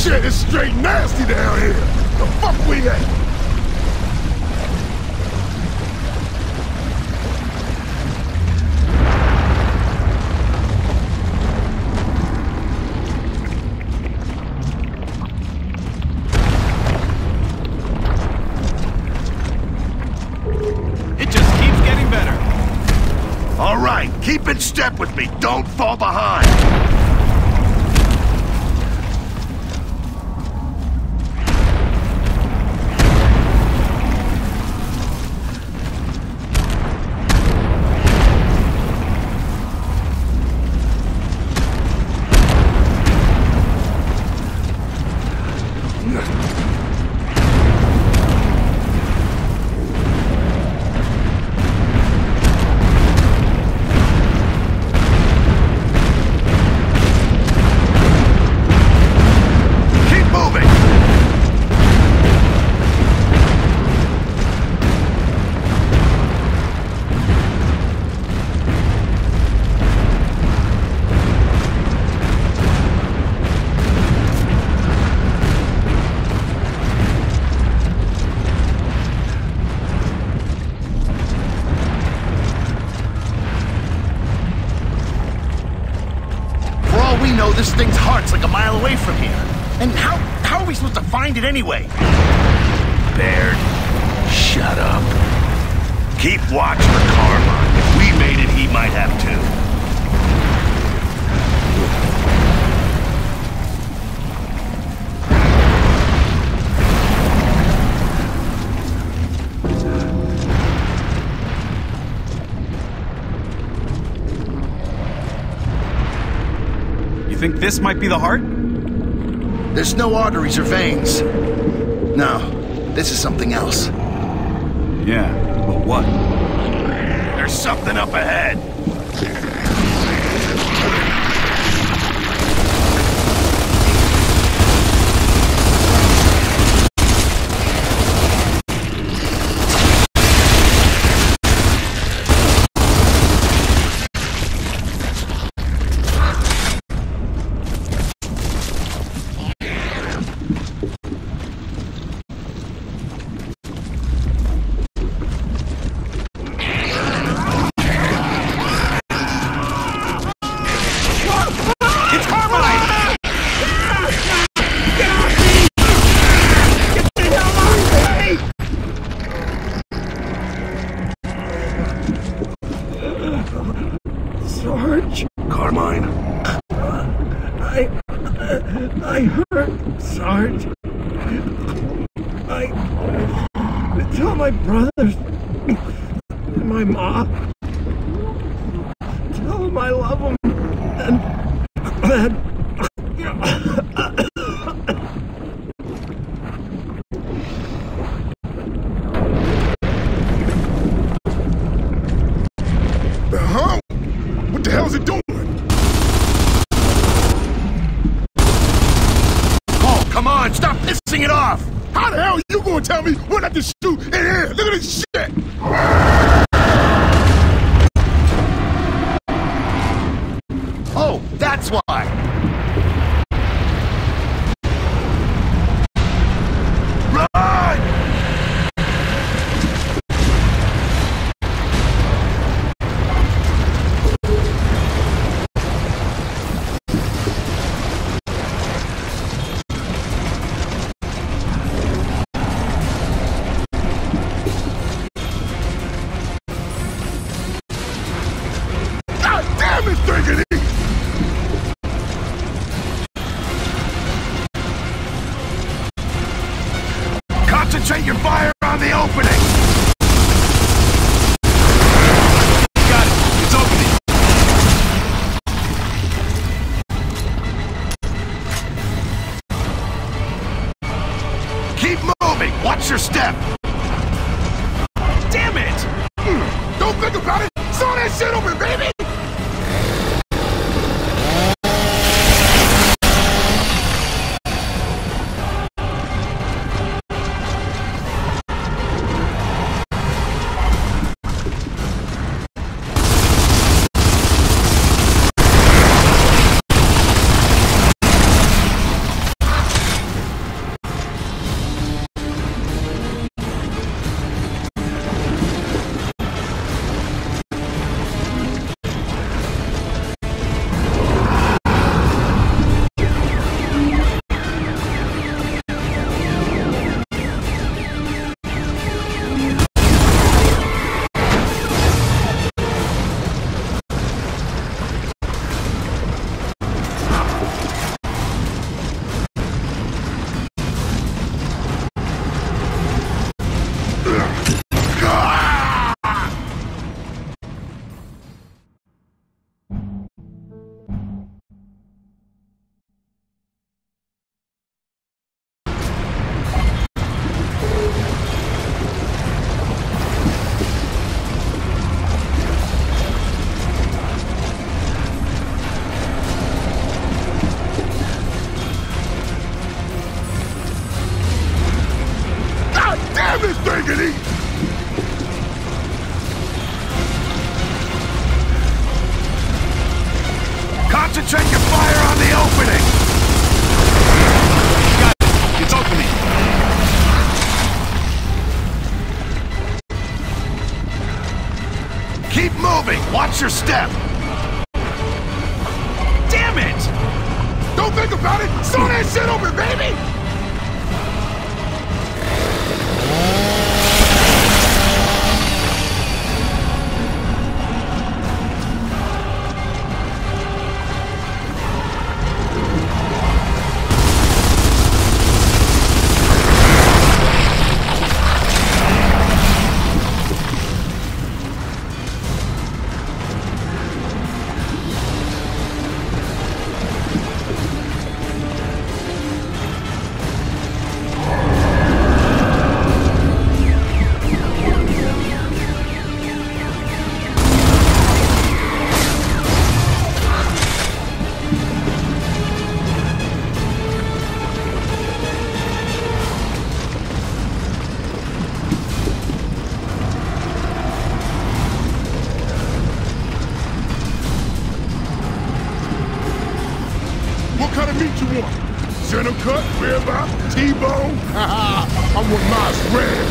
Shit, it's straight nasty down here. The fuck we at? It just keeps getting better. All right, keep in step with me. Don't fall behind. This thing's heart's like a mile away from here. And how are we supposed to find it anyway? Baird, shut up. Keep watch for Carmine. If we made it, he might have too. You think this might be the heart? There's no arteries or veins. No, this is something else. Yeah, but what? There's something up ahead. Carmine. I hurt, Sarge. Tell my brothers and my mom. Tell them I love them. And huh? What the hell is it doing? Oh, come on, stop pissing it off! How the hell are you gonna tell me what not to shoot in here? Look at this shit! Oh, that's why! Concentrate your fire on the opening! Got it! It's opening! Keep moving! Watch your step! Damn it! Don't think about it! Saw that shit open, baby! Concentrate your fire on the opening! Got it. It's opening. Keep moving! Watch your step! Damn it! Don't think about it! Saw that shit open, baby! What kind of meat you want? Center cut, ribeye, T-bone? Haha, I want mine red.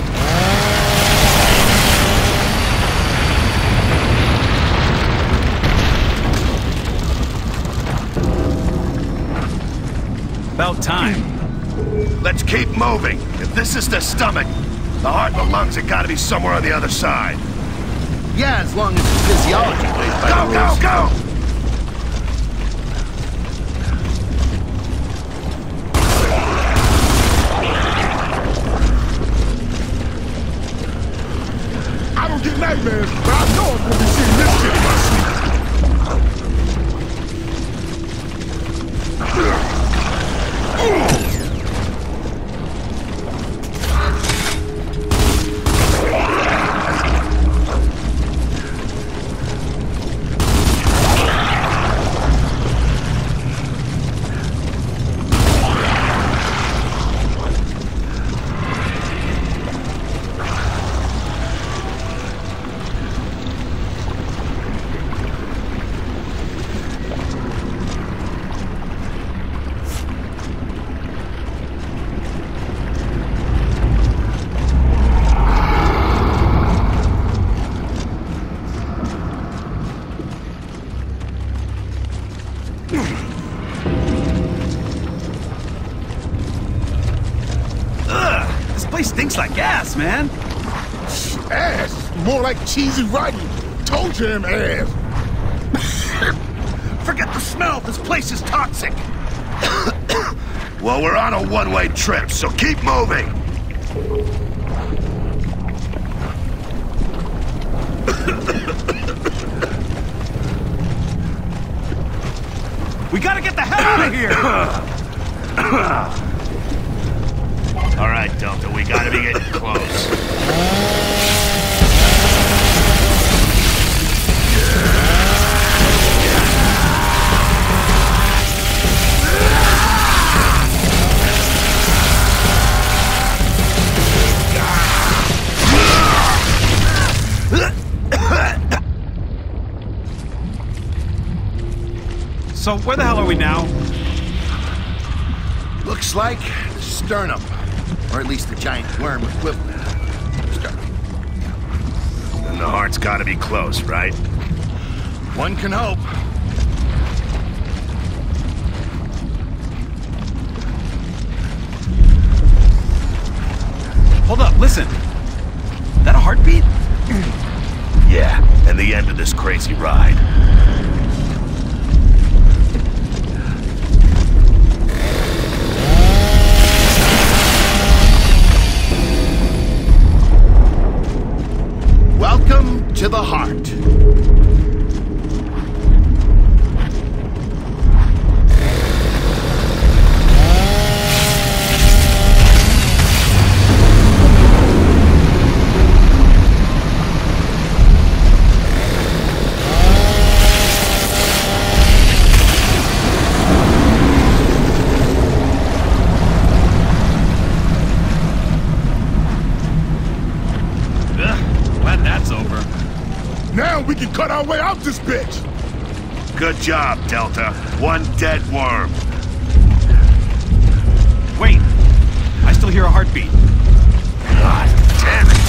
About time. Let's keep moving. If this is the stomach, the heart and the lungs have got to be somewhere on the other side. Yeah, as long as the physiology plays by the Go, rules. go, go! I don't get nightmares, but I know I'm gonna be seeing this shit in my sleep. This place stinks like gas, man. Ass, more like cheesy writing. Told you him ass. Forget the smell. This place is toxic. Well, we're on a one-way trip, so keep moving. We gotta get the hell out of here! All right, Delta, we gotta be getting close. So where the hell are we now? Looks like the sternum, or at least the giant worm equivalent. Sternum. And the heart's gotta be close, right? One can hope. Hold up, listen. That a heartbeat? Yeah, and the end of this crazy ride. Welcome to the heart. Glad that's over. Now we can cut our way out this bitch. Good job, Delta. One dead worm. Wait! I still hear a heartbeat. God damn it!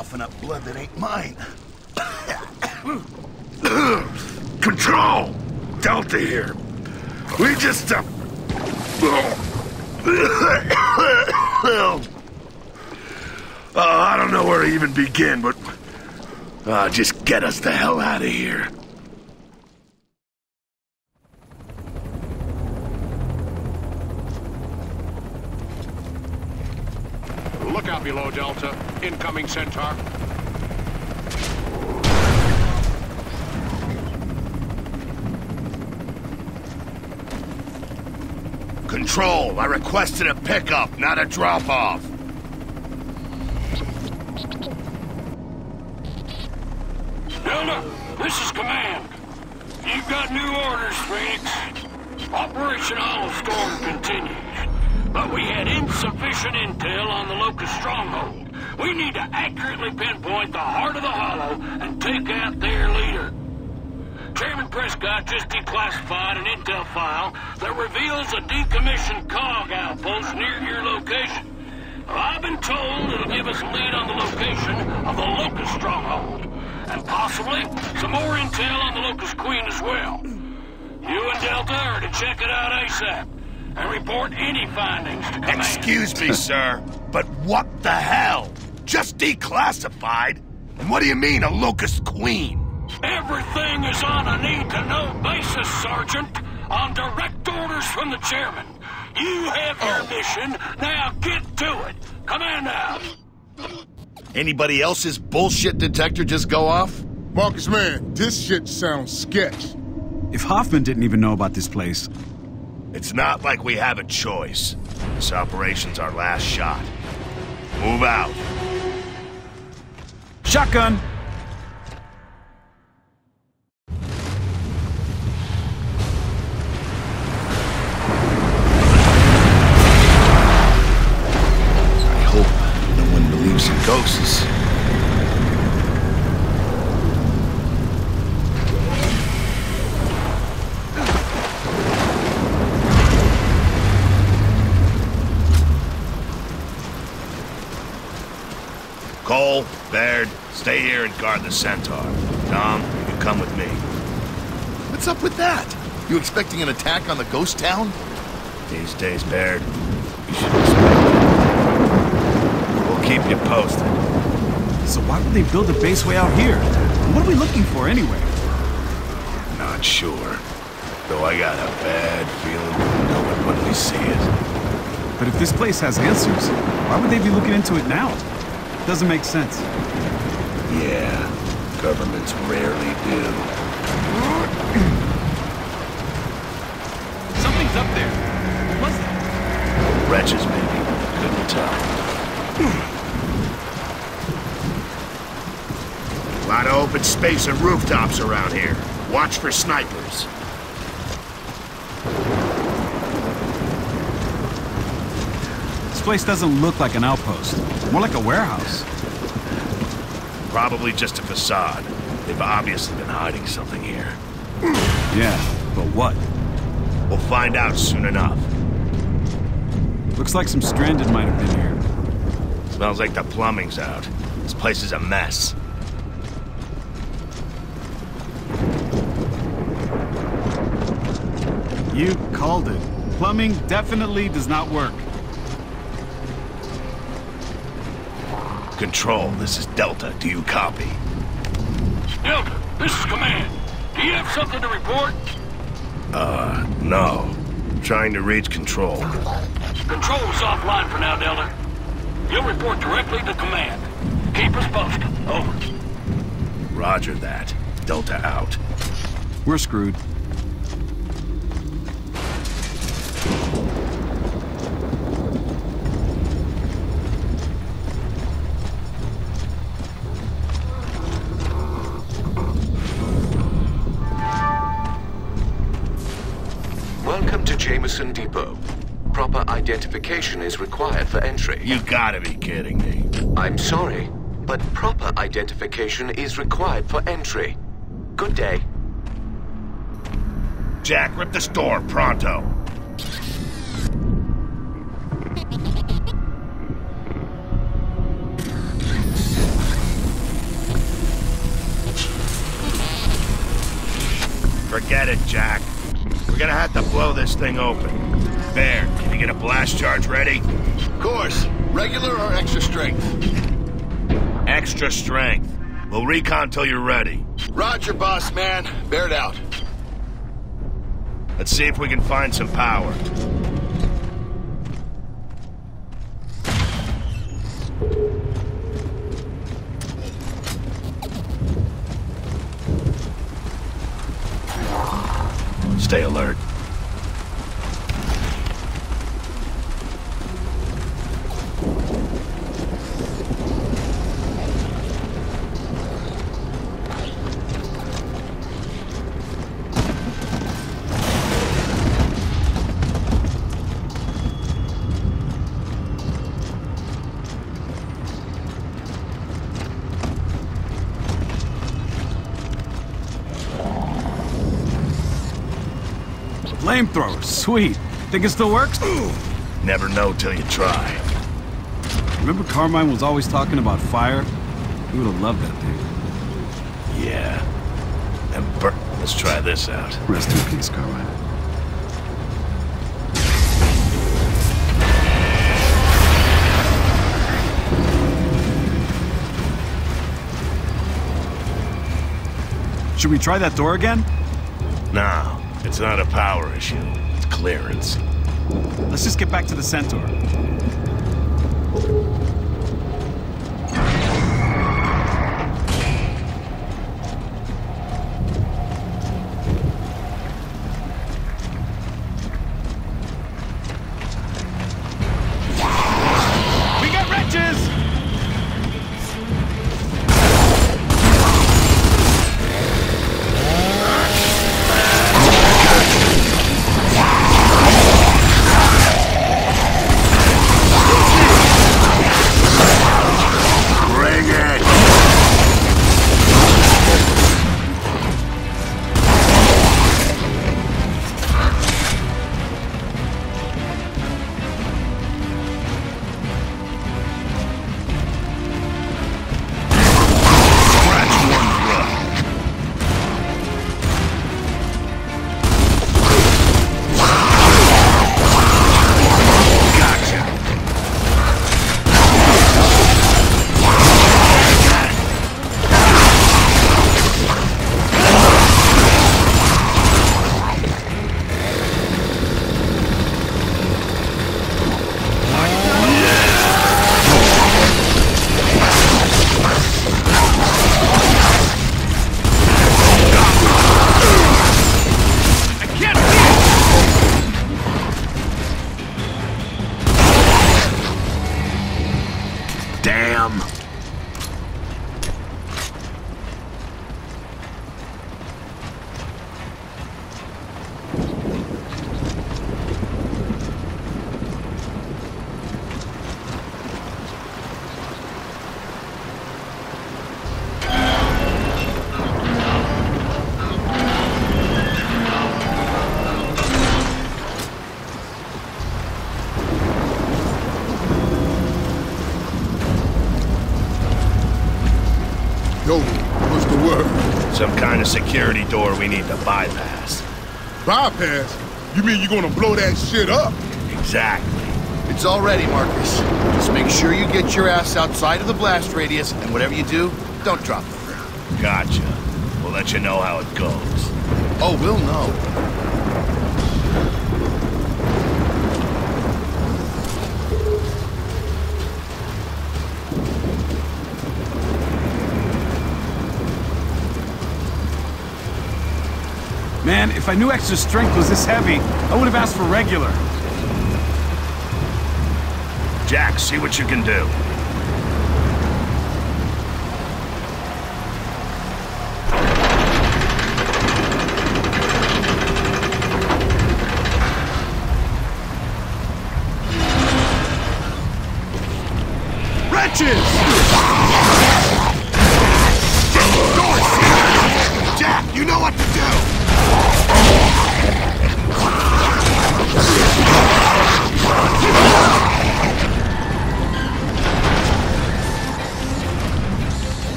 coughing up blood that ain't mine. Control! Delta here. We just... I don't know where to even begin, but... just get us the hell out of here. Look out below, Delta. Incoming Centaur. Control, I requested a pickup, not a drop-off. Delta, this is Command. You've got new orders, Phoenix. Operation Hollow Storm continues. But we had insufficient intel on the Locust stronghold. We need to accurately pinpoint the heart of the Hollow and take out their leader. Chairman Prescott just declassified an intel file that reveals a decommissioned COG outpost near your location. Well, I've been told it'll give us a lead on the location of the Locust stronghold, and possibly some more intel on the Locust Queen as well. You and Delta are to check it out ASAP, and report any findings to Command. Excuse me, sir, but what the hell? Just declassified? And what do you mean, a Locust Queen? Everything is on a need-to-know basis, Sergeant, on direct orders from the chairman. You have your mission, now get to it. Command out. Anybody else's bullshit detector just go off? Marcus, man, this shit sounds sketch. If Hoffman didn't even know about this place... It's not like we have a choice. This operation's our last shot. Move out. Shotgun! I hope no one believes in ghosts. Cole, Baird, stay here and guard the Centaur. Tom, you come with me. What's up with that? You expecting an attack on the ghost town? These days, Baird, you should expect it. We'll keep you posted. So why would they build a base way out here? What are we looking for anyway? Not sure. Though I got a bad feeling we'll know it when we see it. But if this place has answers, why would they be looking into it now? Doesn't make sense. Yeah, governments rarely do. Something's up there. What's that? Wretches, maybe. Couldn't tell. A lot of open space and rooftops around here. Watch for snipers. This place doesn't look like an outpost. More like a warehouse. Probably just a facade. They've obviously been hiding something here. Yeah, but what? We'll find out soon enough. Looks like some stranded might have been here. Smells like the plumbing's out. This place is a mess. You called it. Plumbing definitely does not work. Control, this is Delta. Do you copy? Delta, this is Command. Do you have something to report? No. Trying to reach Control. Control's offline for now, Delta. You'll report directly to Command. Keep us posted. Over. Roger that. Delta out. We're screwed. Welcome to Jameson Depot. Proper identification is required for entry. You gotta be kidding me. I'm sorry, but proper identification is required for entry. Good day. Jack, rip this door, pronto. Forget it, Jack. We're gonna have to blow this thing open. Baird, can you get a blast charge ready? Of course. Regular or extra strength? Extra strength. We'll recon till you're ready. Roger, boss man. Baird out. Let's see if we can find some power. Stay alert. Flamethrower, sweet. Think it still works? Never know till you try. Remember Carmine was always talking about fire? He would have loved that thing. Yeah. And let's try this out. Rest in peace, Carmine. Should we try that door again? No. It's not a power issue. It's clearance. Let's just get back to the Centaur. We got wrenches! Yo, what's the word? Some kind of security door we need to bypass. Bypass? You mean you're gonna blow that shit up? Exactly. It's all ready, Marcus. Just make sure you get your ass outside of the blast radius, and whatever you do, don't drop the thing. Gotcha. We'll let you know how it goes. Oh, we'll know. Man, if I knew extra strength was this heavy, I would have asked for regular. Jack, see what you can do. Wrenches! Jack, you know what to do!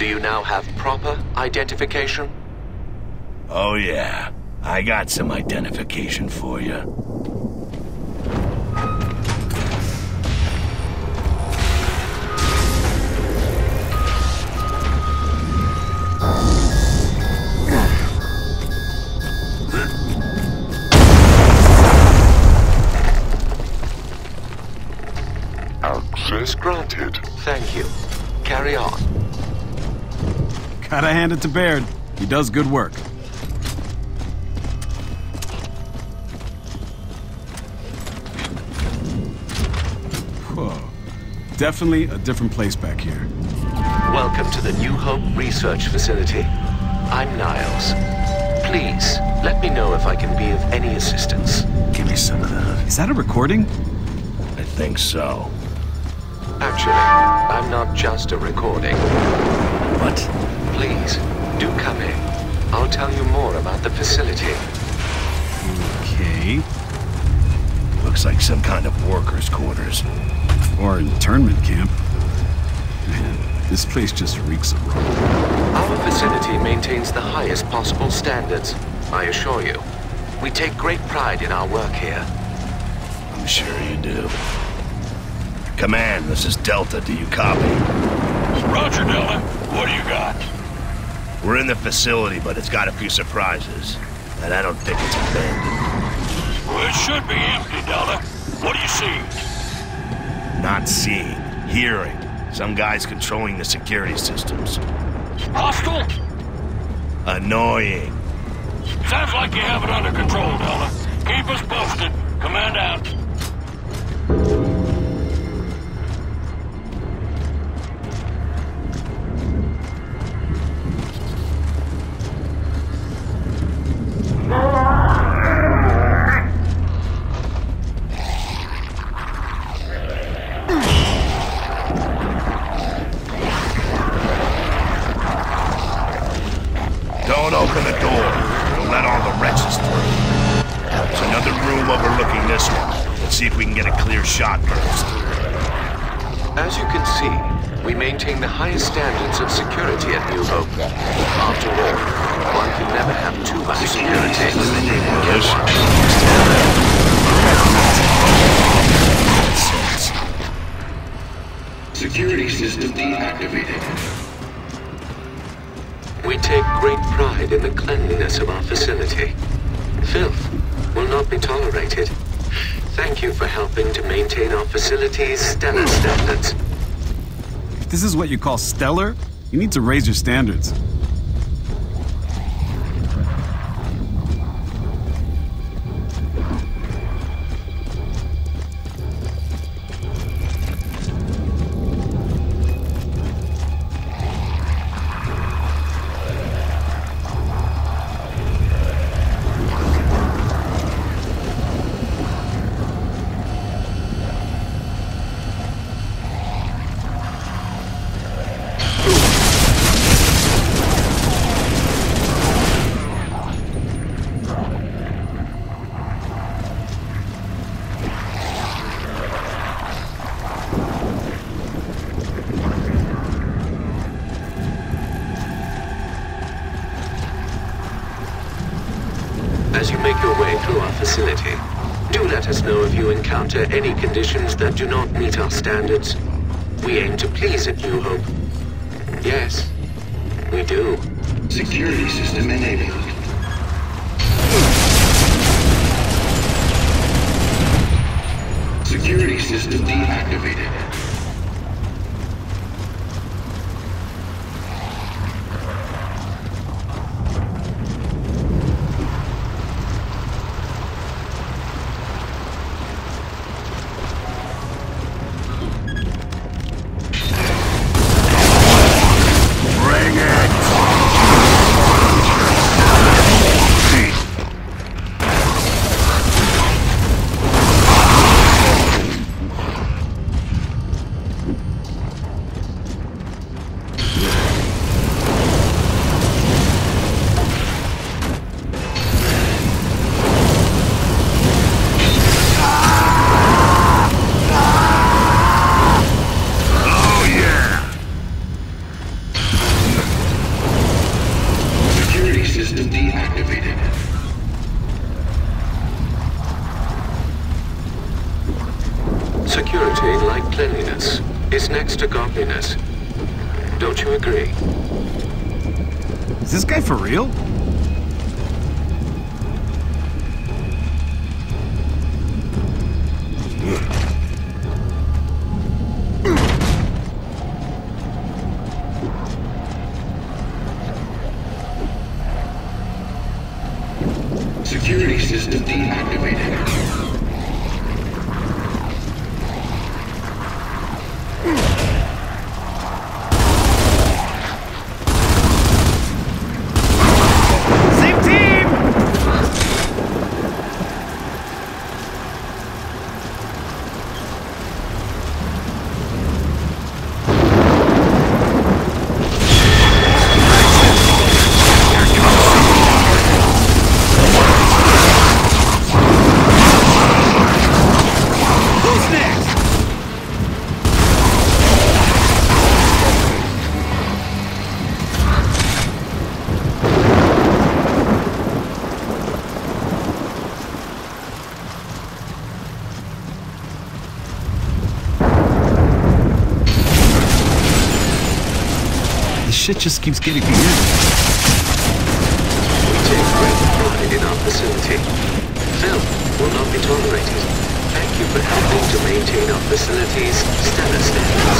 you now have proper identification? Oh yeah, I got some identification for you. Access granted. Thank you. Carry on. Gotta hand it to Baird. He does good work. Whoa. Definitely a different place back here. Welcome to the New Hope Research Facility. I'm Niles. Please, let me know if I can be of any assistance. Give me some of that. Is that a recording? I think so. Actually, I'm not just a recording. What? Please, do come in. I'll tell you more about the facility. Okay. Looks like some kind of workers' quarters. Or internment camp. Man, this place just reeks of rot. Our facility maintains the highest possible standards, I assure you. We take great pride in our work here. I'm sure you do. Command, this is Delta. Do you copy? Roger, Delta. What do you got? We're in the facility, but it's got a few surprises. And I don't think it's abandoned. Well, it should be empty, Delta. What do you see? Not seeing. Hearing. Some guys controlling the security systems. Hostile? Annoying. Sounds like you have it under control, Delta. Keep us posted. Command out. Don't open the door. We'll let all the wretches through. There's another room overlooking this one. Let's see if we can get a clear shot first. As you can see, we maintain the highest standards of security at New Hope. After all, one can never have too much security. Security system deactivated. We take great pride in the cleanliness of our facility. Filth will not be tolerated. Thank you for helping to maintain our facility's stellar standards. If this is what you call stellar, you need to raise your standards. As you make your way through our facility, do let us know if you encounter any conditions that do not meet our standards. We aim to please at New Hope. Yes, we do. Security system enabled. Security system deactivated. dangerous. Don't you agree? Is this guy for real? Security system deactivated. Same team! Who's next? This shit just keeps getting weird. We take great pride in our facility. Film will not be tolerated. Thank you for helping to maintain our facility's stellar standards.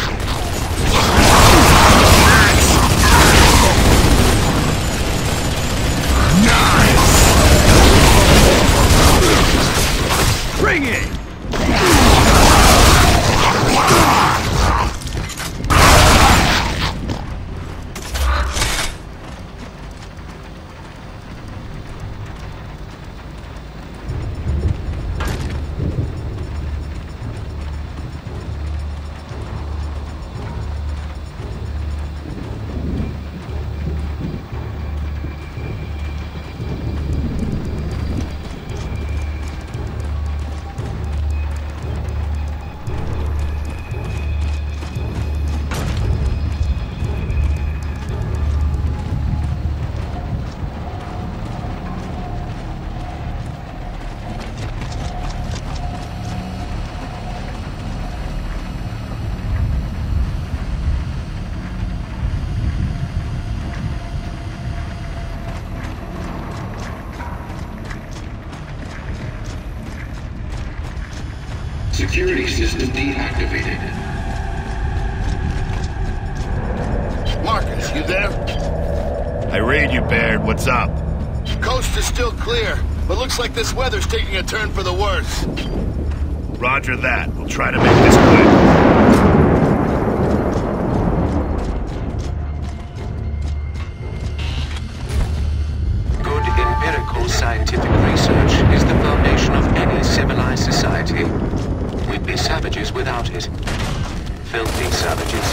Bring it! Security system deactivated. Marcus, you there? I read you, Baird. What's up? Coast is still clear, but looks like this weather's taking a turn for the worse. Roger that. We'll try to make this quick. Good empirical scientific research is the foundation of any civilized society. We'd be savages without it. Filthy savages.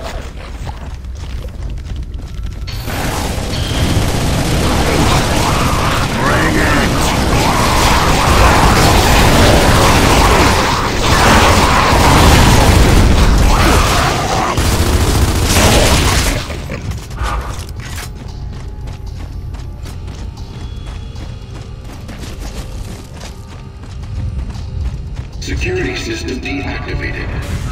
Security system deactivated.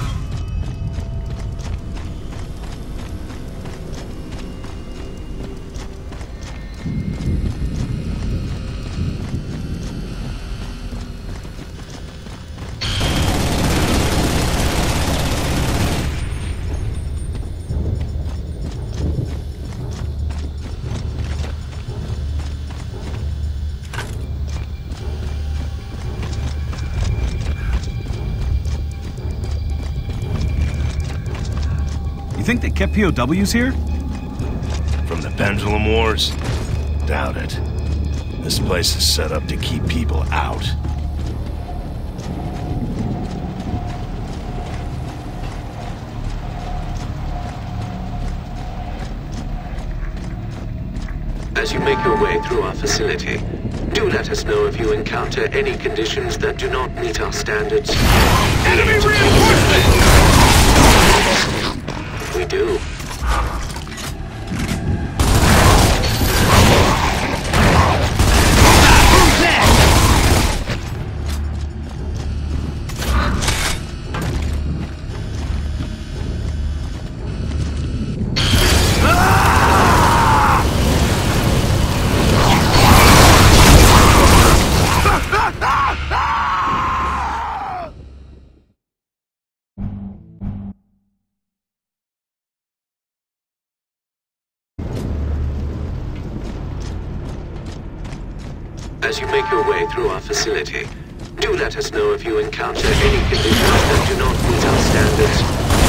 You think they kept POWs here? From the Pendulum Wars? Doubt it. This place is set up to keep people out. As you make your way through our facility, do let us know if you encounter any conditions that do not meet our standards. Enemy reinforcement! We do. as you make your way through our facility, do let us know if you encounter any conditions that do not meet our standards.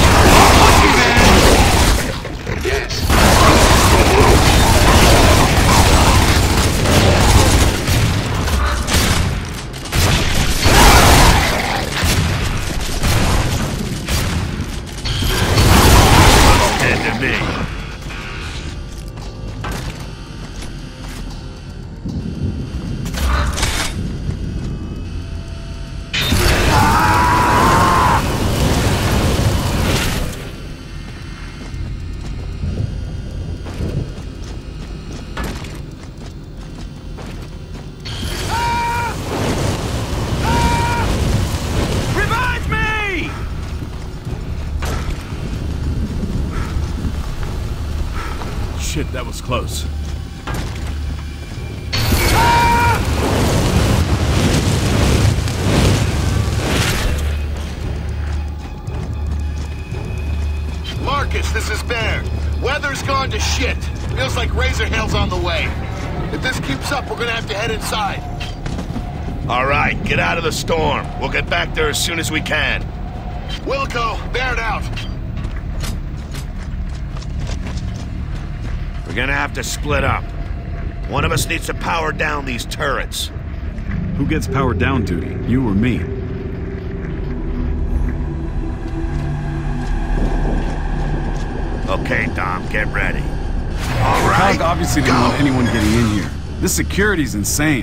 Yes. Stand to me. Shit, that was close. Marcus, this is Baird. Weather's gone to shit. Feels like Razor Hell's on the way. If this keeps up, we're gonna have to head inside. All right, get out of the storm. We'll get back there as soon as we can. Wilco, Baird out. We're gonna have to split up. One of us needs to power down these turrets. Who gets powered down duty? You or me? Okay, Dom, get ready. All right, Cog obviously didn't want anyone getting in here. This security's insane.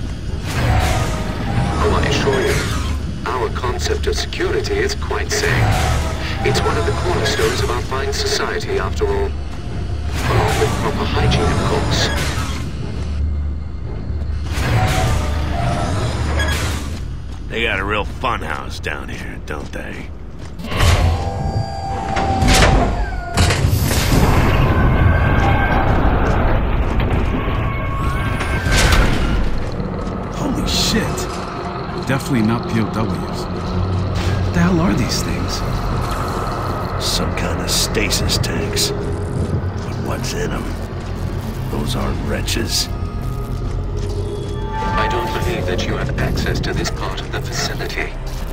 Oh, I assure you, our concept of security is quite sane. It's one of the cornerstones of our fine society, after all. Along with proper hygiene, of course. They got a real fun house down here, don't they? Holy shit. Definitely not POWs. What the hell are these things? Some kind of stasis tanks. What's in them? Those aren't wretches. I don't believe that you have access to this part of the facility.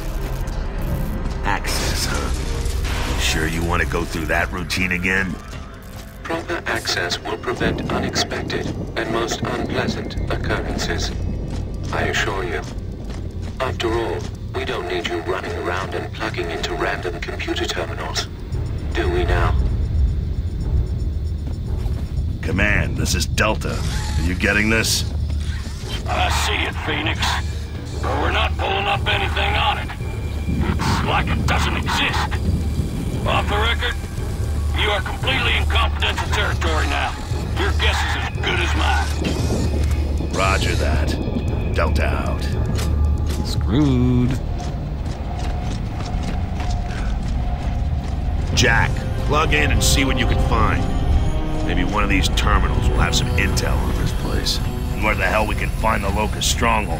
Access, huh? You sure you want to go through that routine again? Proper access will prevent unexpected and most unpleasant occurrences. I assure you. After all, we don't need you running around and plugging into random computer terminals. Do we now? Command, this is Delta. Are you getting this? I see it, Phoenix. But we're not pulling up anything on it. It's like it doesn't exist. Off the record, you are completely in confidential territory now. Your guess is as good as mine. Roger that. Delta out. Screwed. Jack, plug in and see what you can find. Maybe one of these terminals will have some intel on this place. And where the hell we can find the Locust stronghold.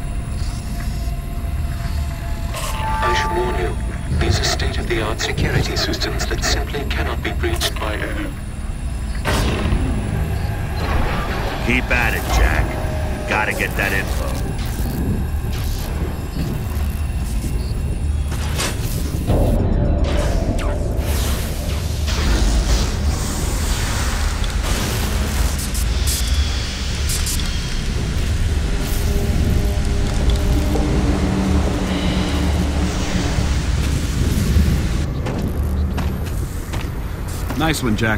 I should warn you, these are state-of-the-art security systems that simply cannot be breached by... Keep at it, Jack. Gotta get that info. Nice one, Jack.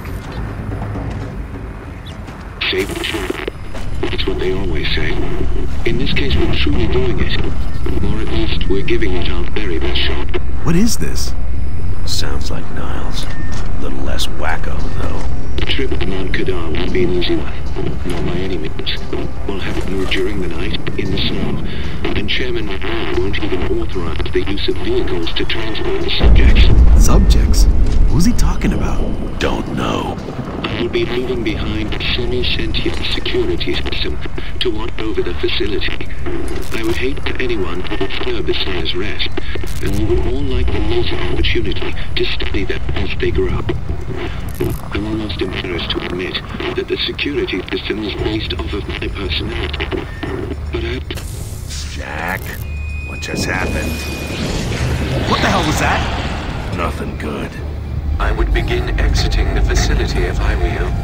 Save the truth. That's what they always say. In this case, we're truly doing it. Or at least, we're giving it our very best shot. What is this? Sounds like Niles. A little less wacko, though. The trip to Mount Kadar won't be an easy one. Not by any means. We'll have it moored during the night, in the snow. And Chairman McMahon won't even authorize the use of vehicles to transport the subjects. Subjects? Who's he talking about? Don't know. I'll be moving behind a semi-sentient security system to watch over the facility. I would hate for anyone to disturb Isaiah's rest, and we would all like to use the opportunity to study them as they grow up. I'm almost embarrassed to admit that the security system is based off of my personality. that? Jack, what just happened? What the hell was that? Nothing good. I would begin exiting the facility if I were you.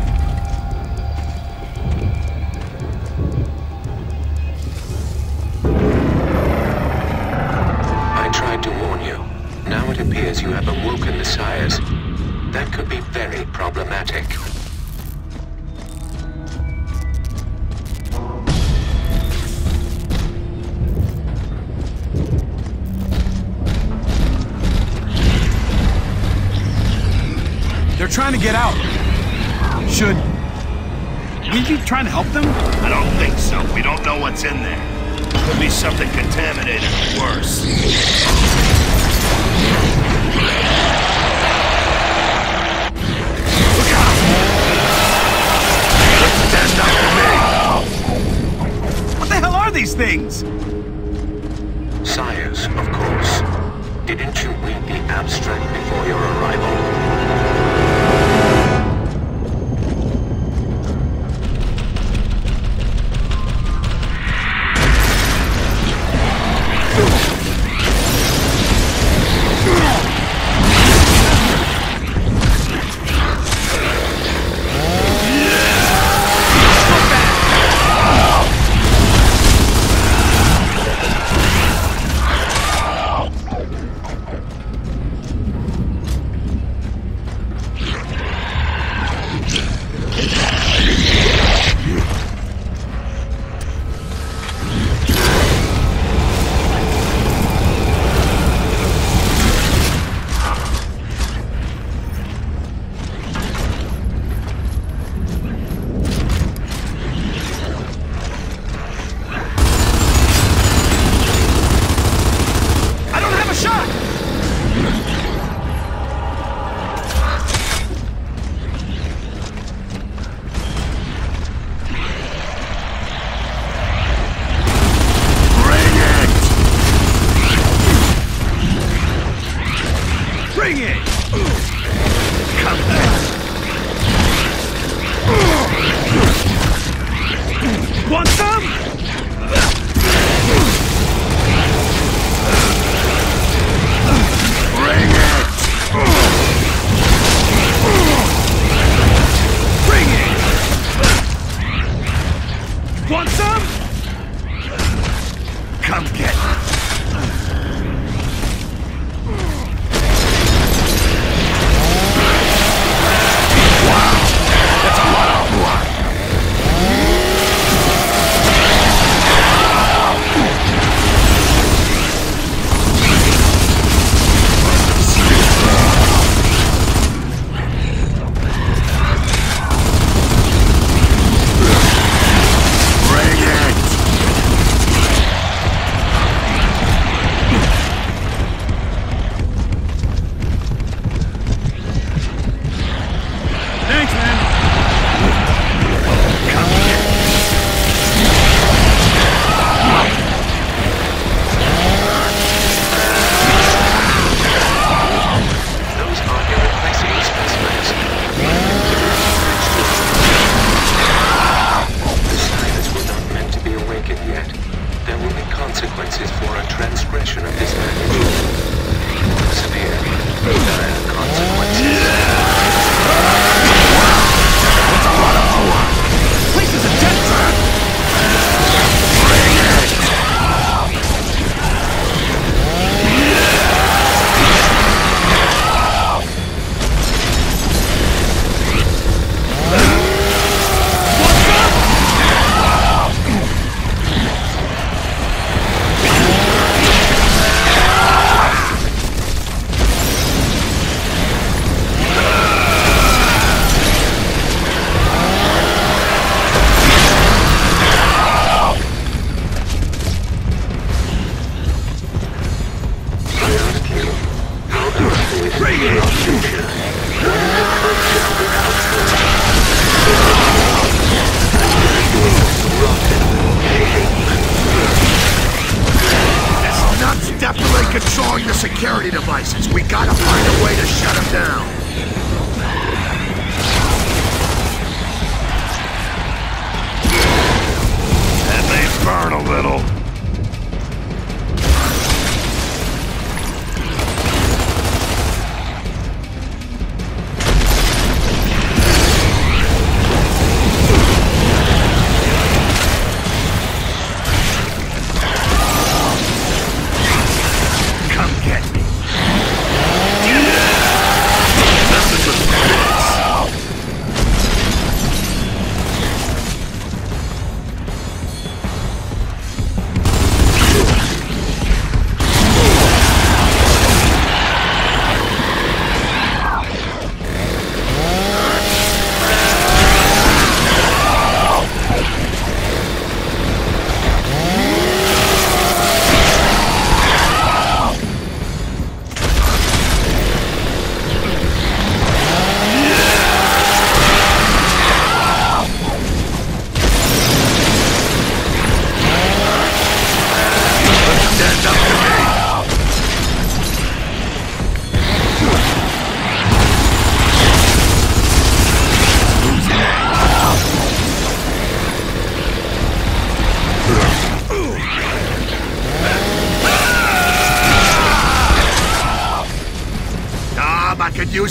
I tried to warn you. Now it appears you have awoken the sires. That could be very problematic. They're trying to get out. Should we be trying to help them? I don't think so. We don't know what's in there. Could be something contaminated or worse. Look out! Stand up for me! What the hell are these things? Sires, of course. Didn't you read the abstract before your arrival?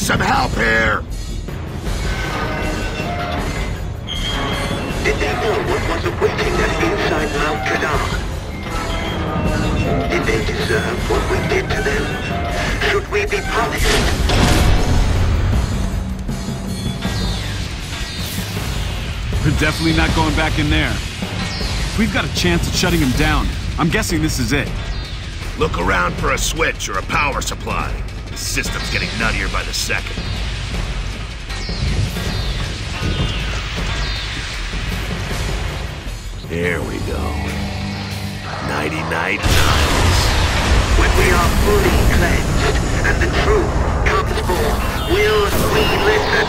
some help here! Did they know what was awaiting them inside Mount Kadar? Did they deserve what we did to them? Should we be punished? We're definitely not going back in there. If we've got a chance at shutting him down, I'm guessing this is it. Look around for a switch or a power supply. The system's getting nuttier by the second. Here we go. Nighty-night, Niles. When we are fully cleansed and the truth comes forth, will we listen?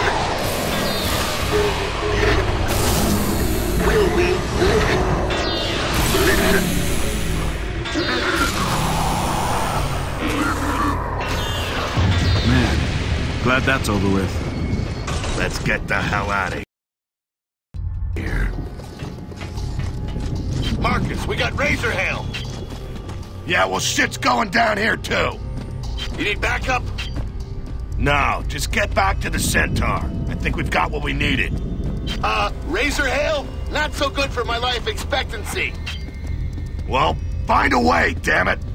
Will we listen? Listen. Man, glad that's over with. Let's get the hell out of here. Marcus, we got Razor Hail. Yeah, well, shit's going down here, too. You need backup? No, just get back to the Centaur. I think we've got what we needed. Razor Hail? Not so good for my life expectancy. Well, find a way, damn it!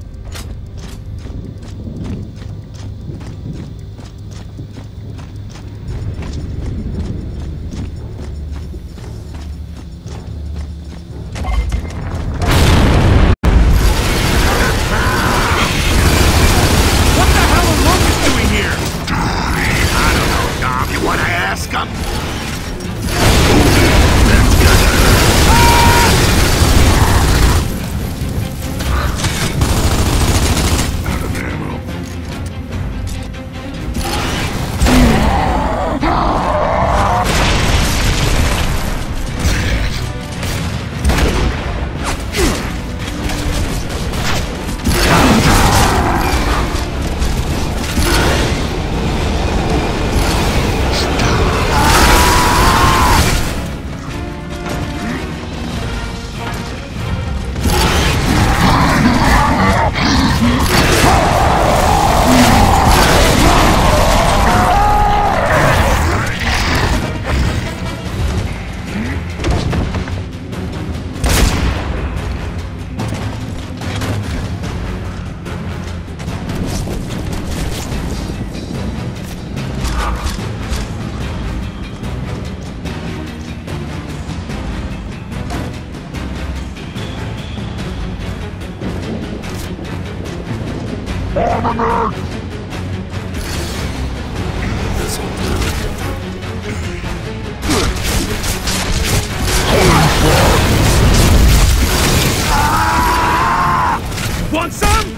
Want some?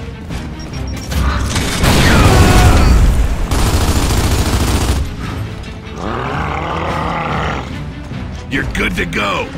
You're good to go.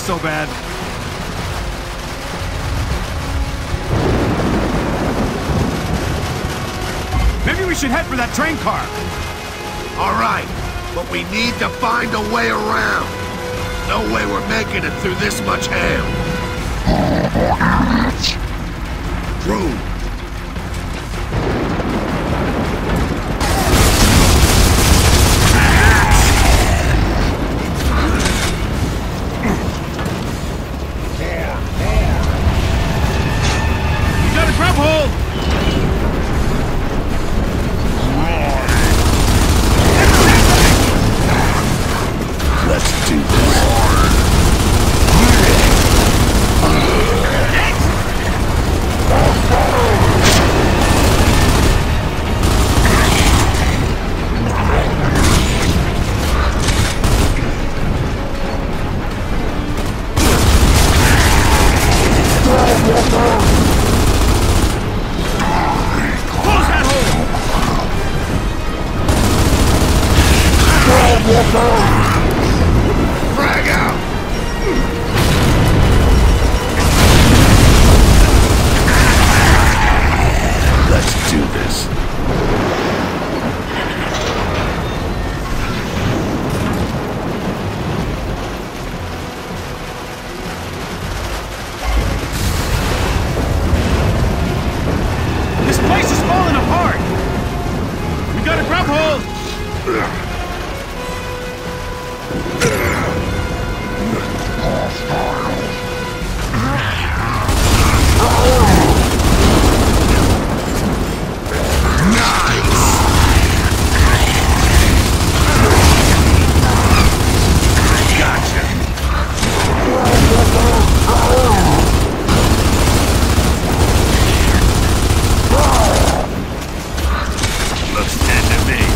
so bad. Maybe we should head for that train car. All right, but we need to find a way around. No way we're making it through this much hail. Drone. You got a grub hole! Let's do this. Close that hole! Frag out! Let's do this. This place is falling apart! We got a grub hole! Looks dead to me.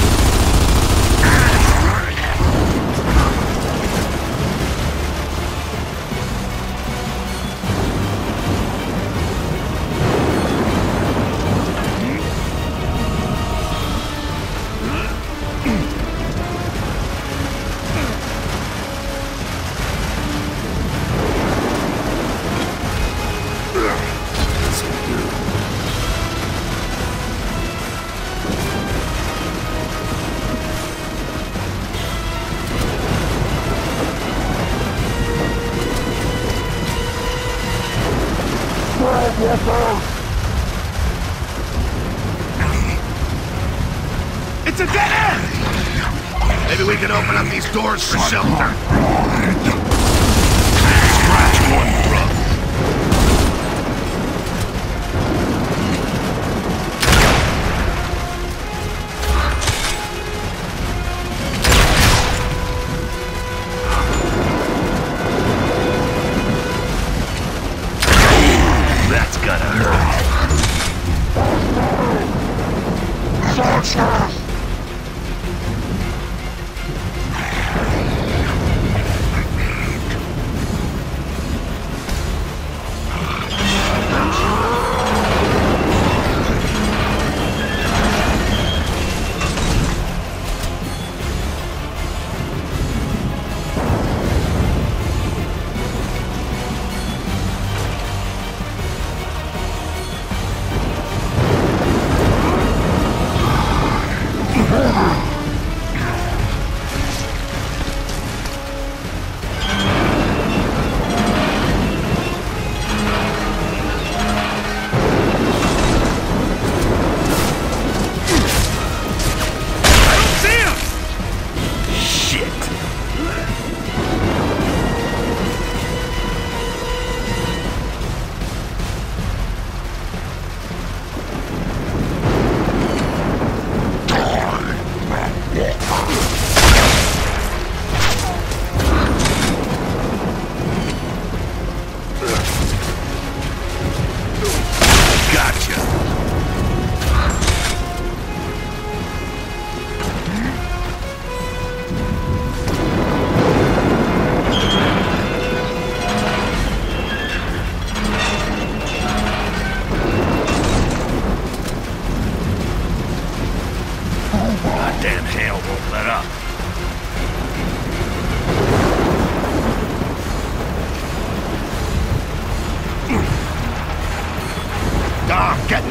It's a dead end! Maybe we can open up these doors for shelter. Scratch one drug. That's gotta hurt.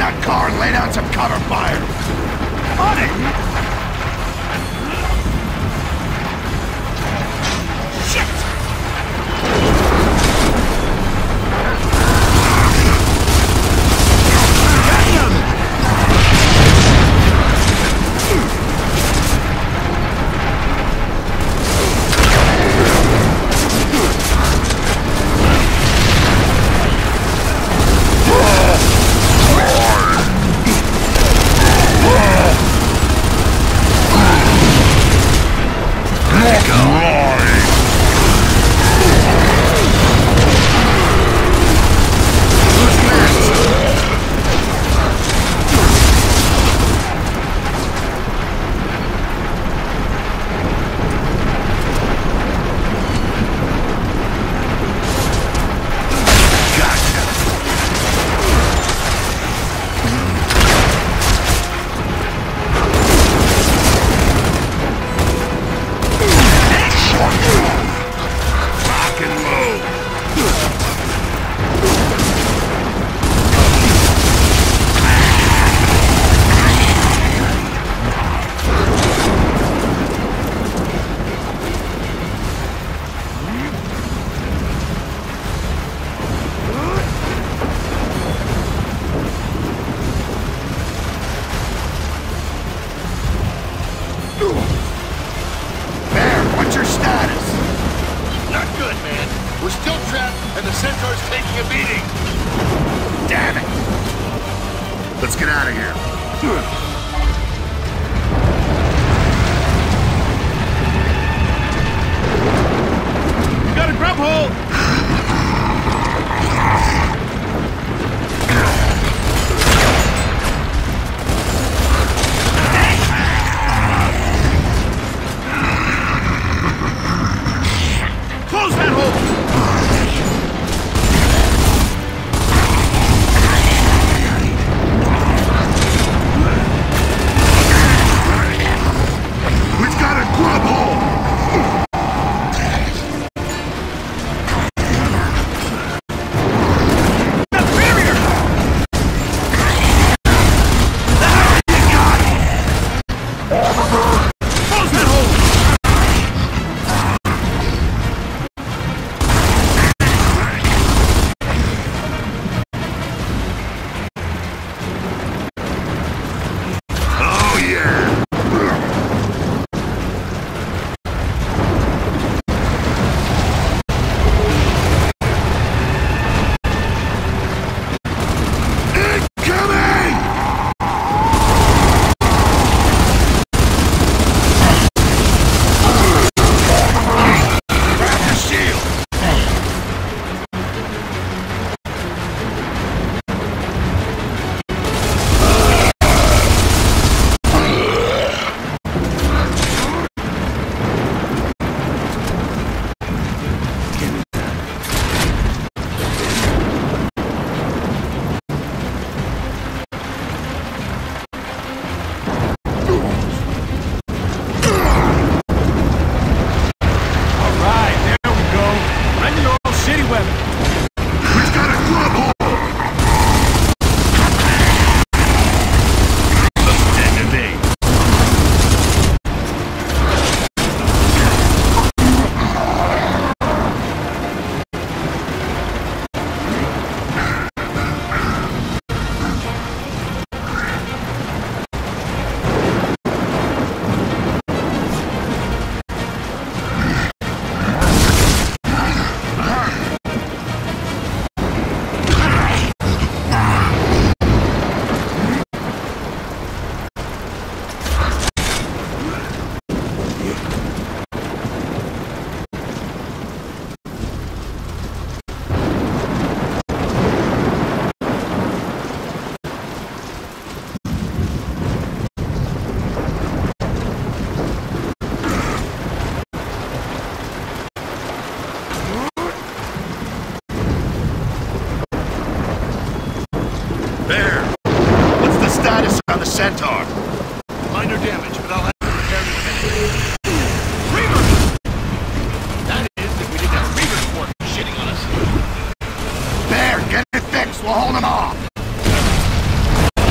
that car and lay down some cover fire. On it! Let's get out of here. Got a grub hole! Close that hole! Centaur. Minor damage, but I'll have to repair it eventually. Reavers! That is, if we didn't have Reavers work shitting on us. Bear, get it fixed. We'll hold them off.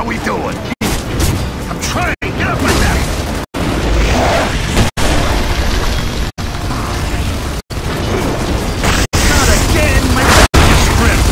How we doing? I'm trying! Get up my back! Not again! My back is stripped!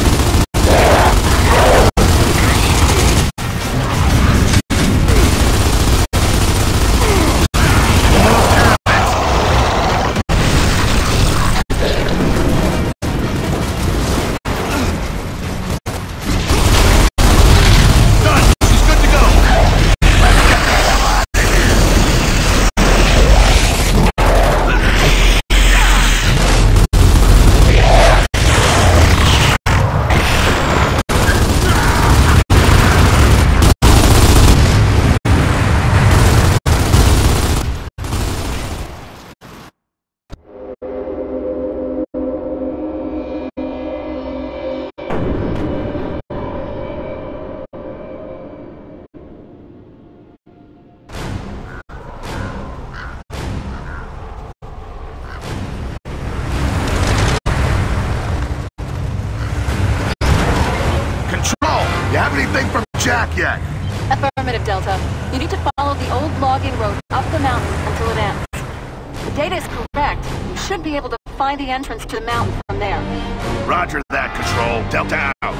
You have anything from Jack yet? Affirmative, Delta. You need to follow the old logging road up the mountain until it ends. The data is correct. You should be able to find the entrance to the mountain from there. Roger that, Control. Delta out.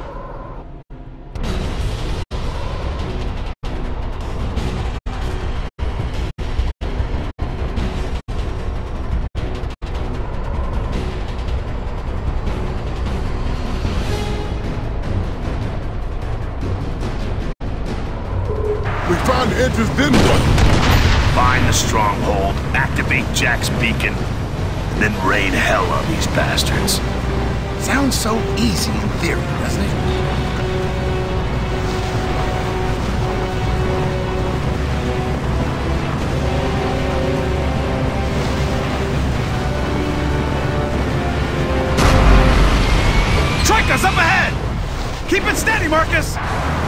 We find the entrance, then what? Find the stronghold, activate Jack's beacon, and then rain hell on these bastards. Sounds so easy in theory, doesn't it? Trika's up ahead! Keep it steady, Marcus!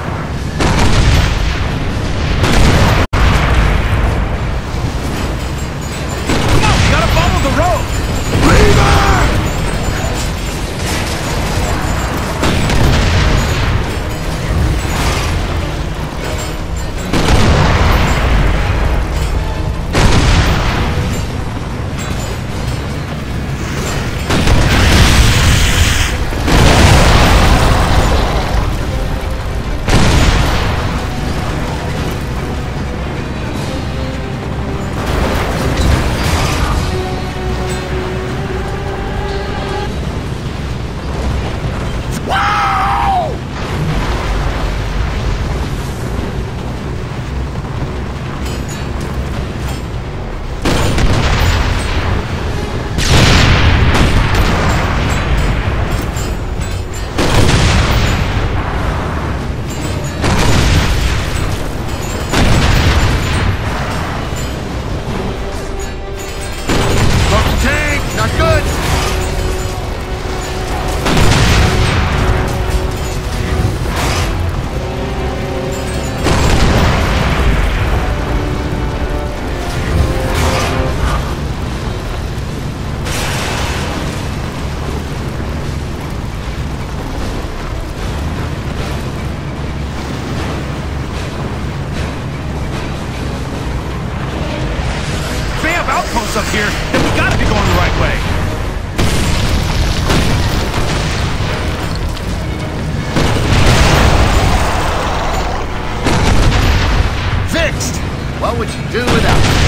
Follow the road! Up here, then we gotta be going the right way. Fixed! What would you do without me?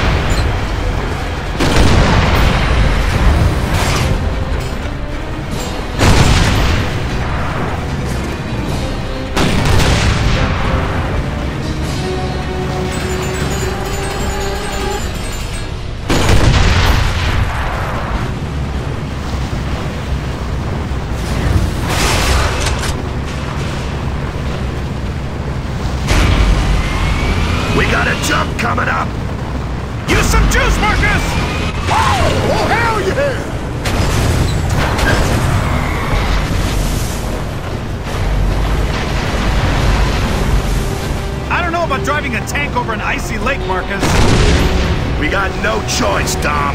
We got a jump coming up! Use some juice, Marcus! Oh, hell yeah! I don't know about driving a tank over an icy lake, Marcus. We got no choice, Dom.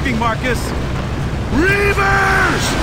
driving, Marcus! Reavers!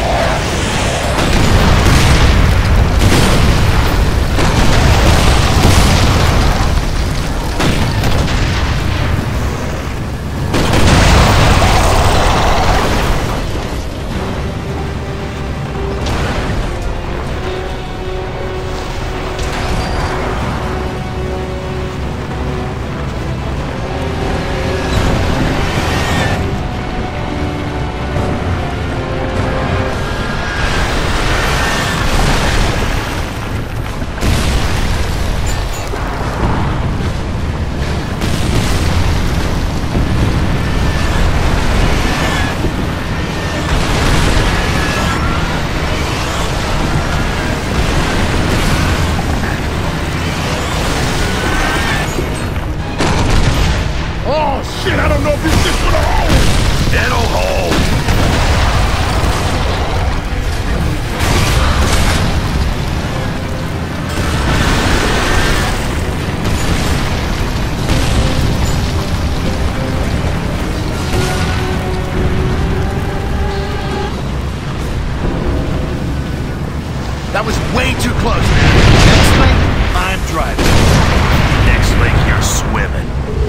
Shit, I don't know if this shit's gonna hold! It'll hold! That was way too close, man. Next link, I'm driving. Next link, you're swimming.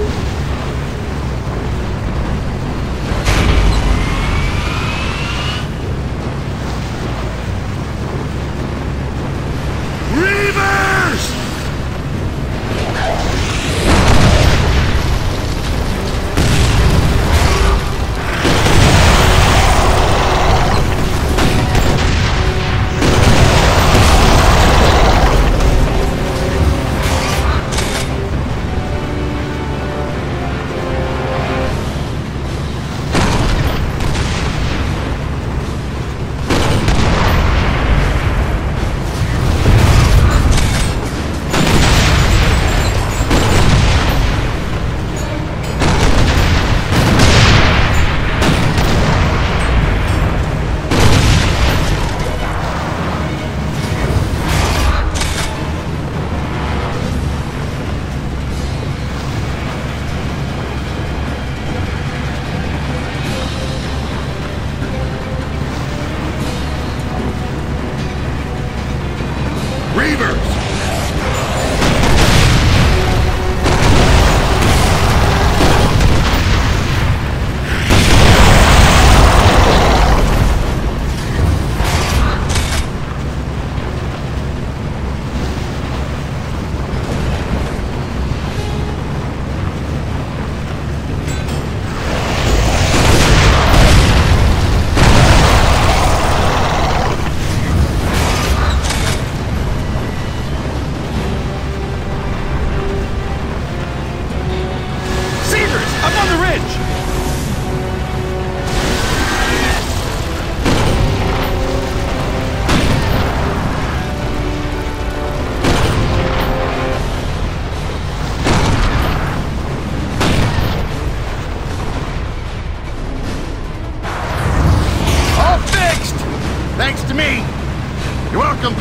Thanks to me. You're welcome.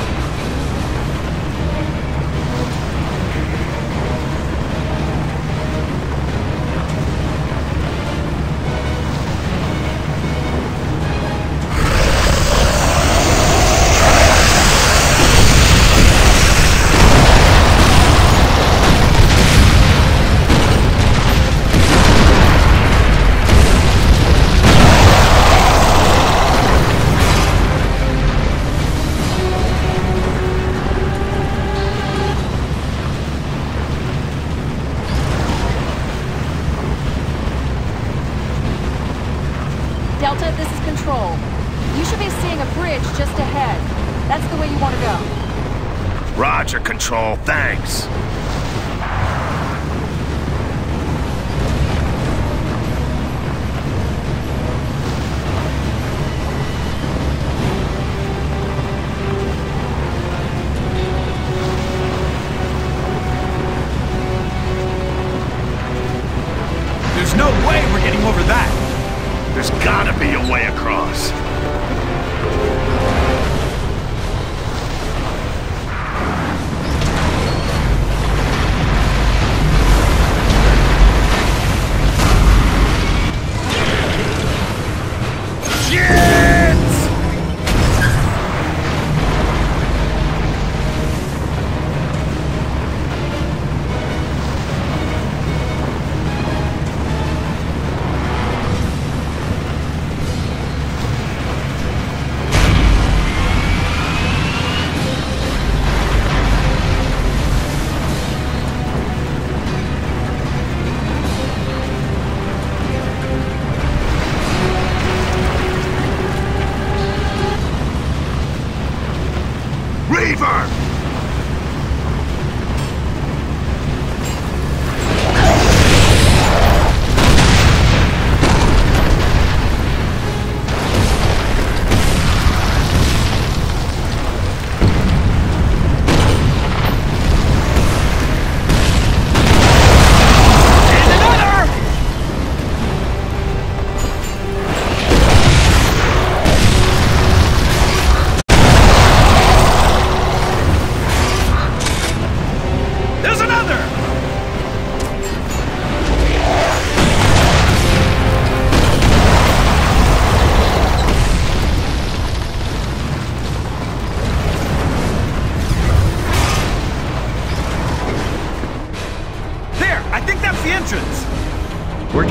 Delta, this is Control. You should be seeing a bridge just ahead. That's the way you want to go. Roger, Control. Thanks. There's no way we're getting over that. There's gotta be a way across.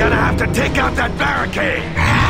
gonna have to take out that barricade!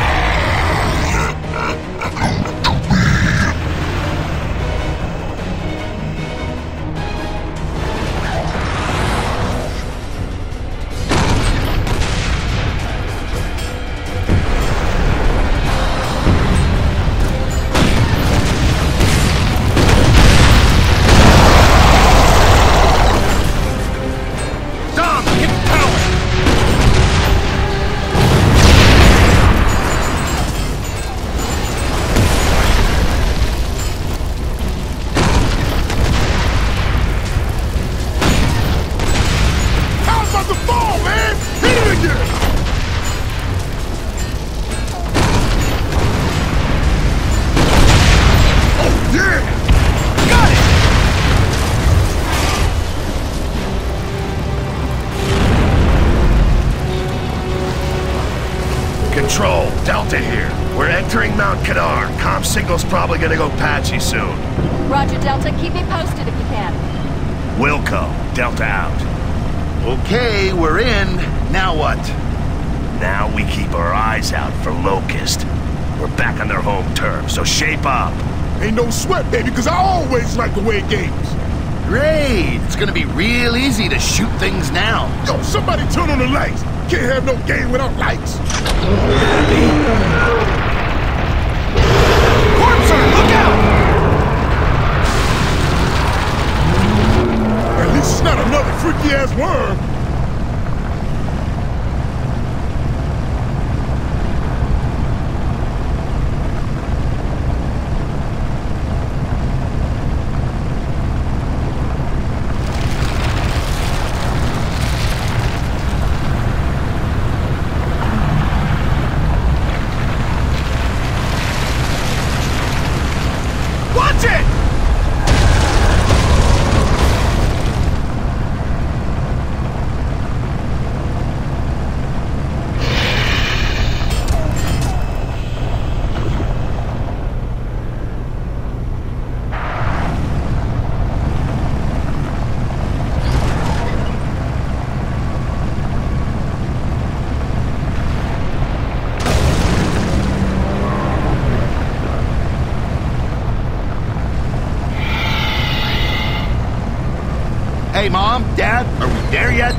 Control, Delta here. We're entering Mount Kadar. Comm signal's probably gonna go patchy soon. Roger, Delta. Keep me posted if you can. Wilco, Delta out. Okay, we're in. Now what? Now we keep our eyes out for Locust. We're back on their home turf, so shape up. Ain't no sweat, baby, because I always like the way it games. Great! It's gonna be real easy to shoot things now. Yo, somebody turn on the lights. Can't have no game without lights. Corpser, look out! At least it's not another freaky-ass worm. Hey, Mom, Dad, are we there yet?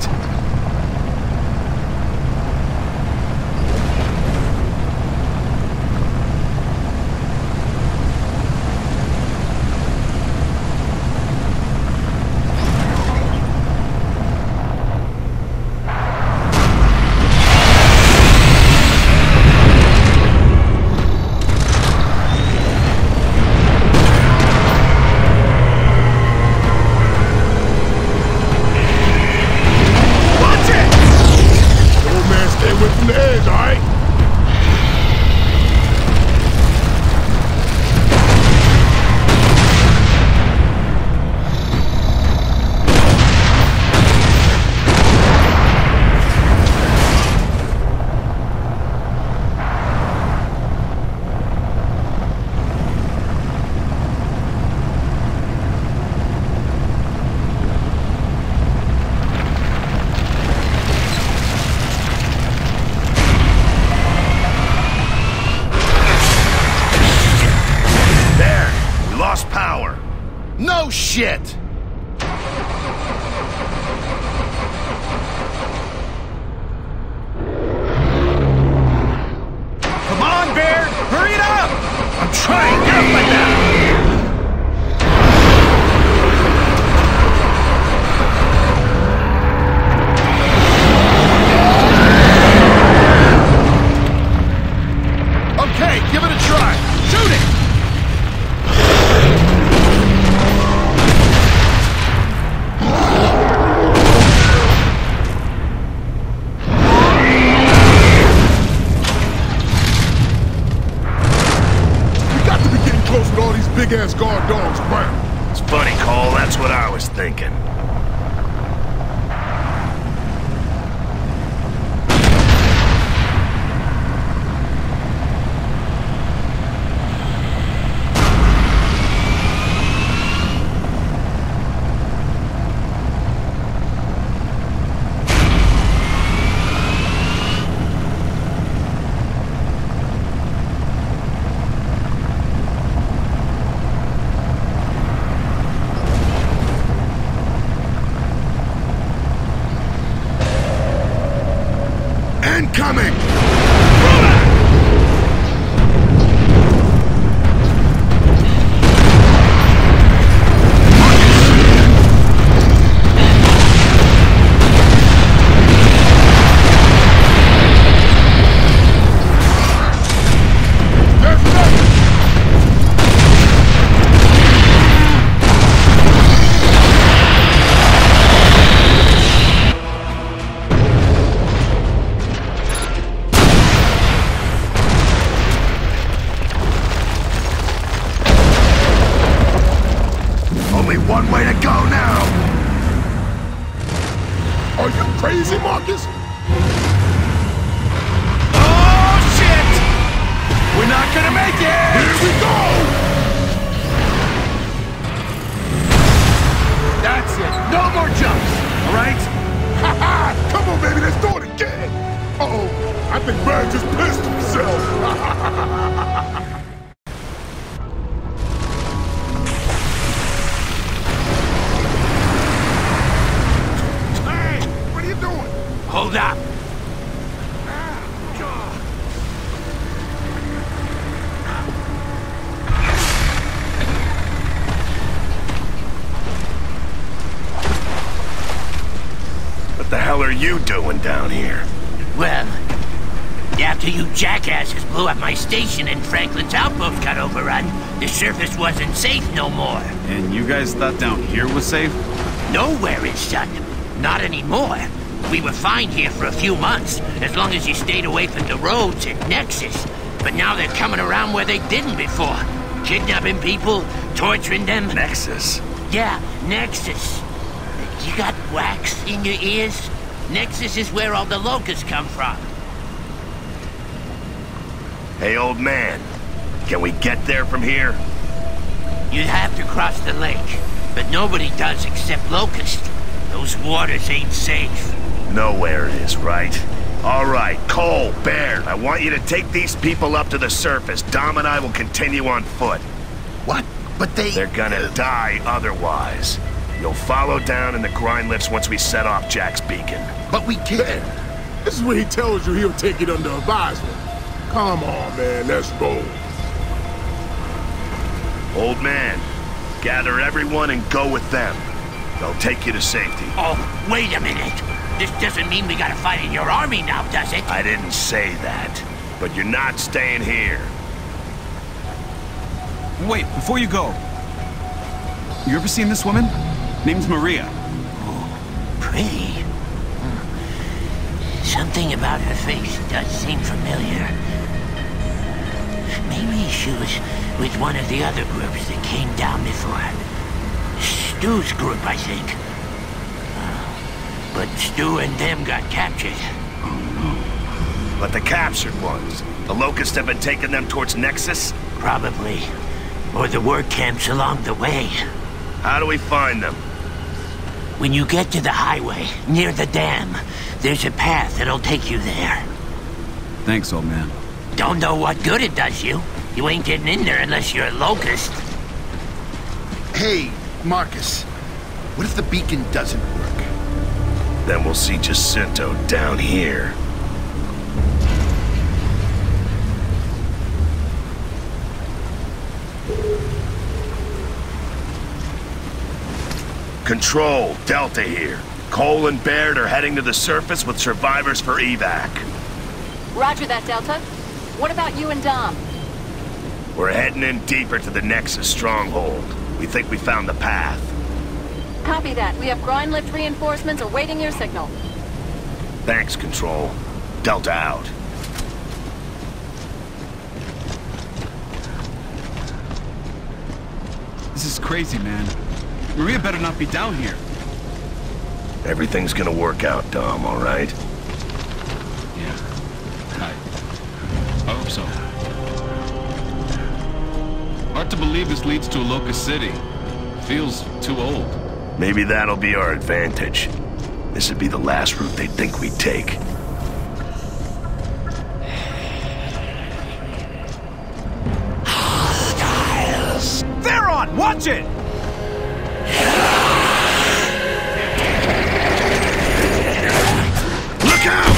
No shit! Come on, Baird! Hurry it up! I'm trying! Get up like that! Okay, give it a try! Shoot it! Big-ass guard dogs around. It's funny, Cole. That's what I was thinking. think Bird just pissed himself. Hey, what are you doing? Hold up. What the hell are you doing down here? Well, after you jackasses blew up my station and Franklin's outpost got overrun, the surface wasn't safe no more. And you guys thought down here was safe? Nowhere is, son. Not anymore. We were fine here for a few months, as long as you stayed away from the roads and Nexus. But now they're coming around where they didn't before. Kidnapping people, torturing them. Nexus? Yeah, Nexus. You got wax in your ears? Nexus is where all the locusts come from. Hey, old man. Can we get there from here? You'd have to cross the lake, but nobody does except Locust. Those waters ain't safe. Nowhere it is, right? All right, Cole, Baird, I want you to take these people up to the surface. Dom and I will continue on foot. What? But They're gonna die otherwise. You'll follow down in the grind lifts once we set off Jack's beacon. But we can't. This is when he tells you he'll take it under advisement. Come on, man, let's go. Old man, gather everyone and go with them. They'll take you to safety. Oh, wait a minute. This doesn't mean we gotta fight in your army now, does it? I didn't say that, but you're not staying here. Wait, before you go. You ever seen this woman? Name's Maria. Pretty. Something about her face does seem familiar. Maybe she was with one of the other groups that came down before. Stu's group, I think. But Stu and them got captured. But the captured ones, the Locusts have been taking them towards Nexus? Probably. Or the work camps along the way. How do we find them? When you get to the highway, near the dam, there's a path that'll take you there. Thanks, old man. Don't know what good it does you. You ain't getting in there unless you're a Locust. Hey, Marcus. What if the beacon doesn't work? Then we'll see Jacinto down here. Control, Delta here. Cole and Baird are heading to the surface with survivors for evac. Roger that, Delta. What about you and Dom? We're heading in deeper to the Nexus stronghold. We think we found the path. Copy that. We have grind lift reinforcements awaiting your signal. Thanks, Control. Delta out. This is crazy, man. Maria better not be down here. Everything's gonna work out, Dom, all right? Yeah. I hope so. Hard to believe this leads to a Locust City. Feels too old. Maybe that'll be our advantage. This would be the last route they'd think we'd take. They're on! Watch it! Look out!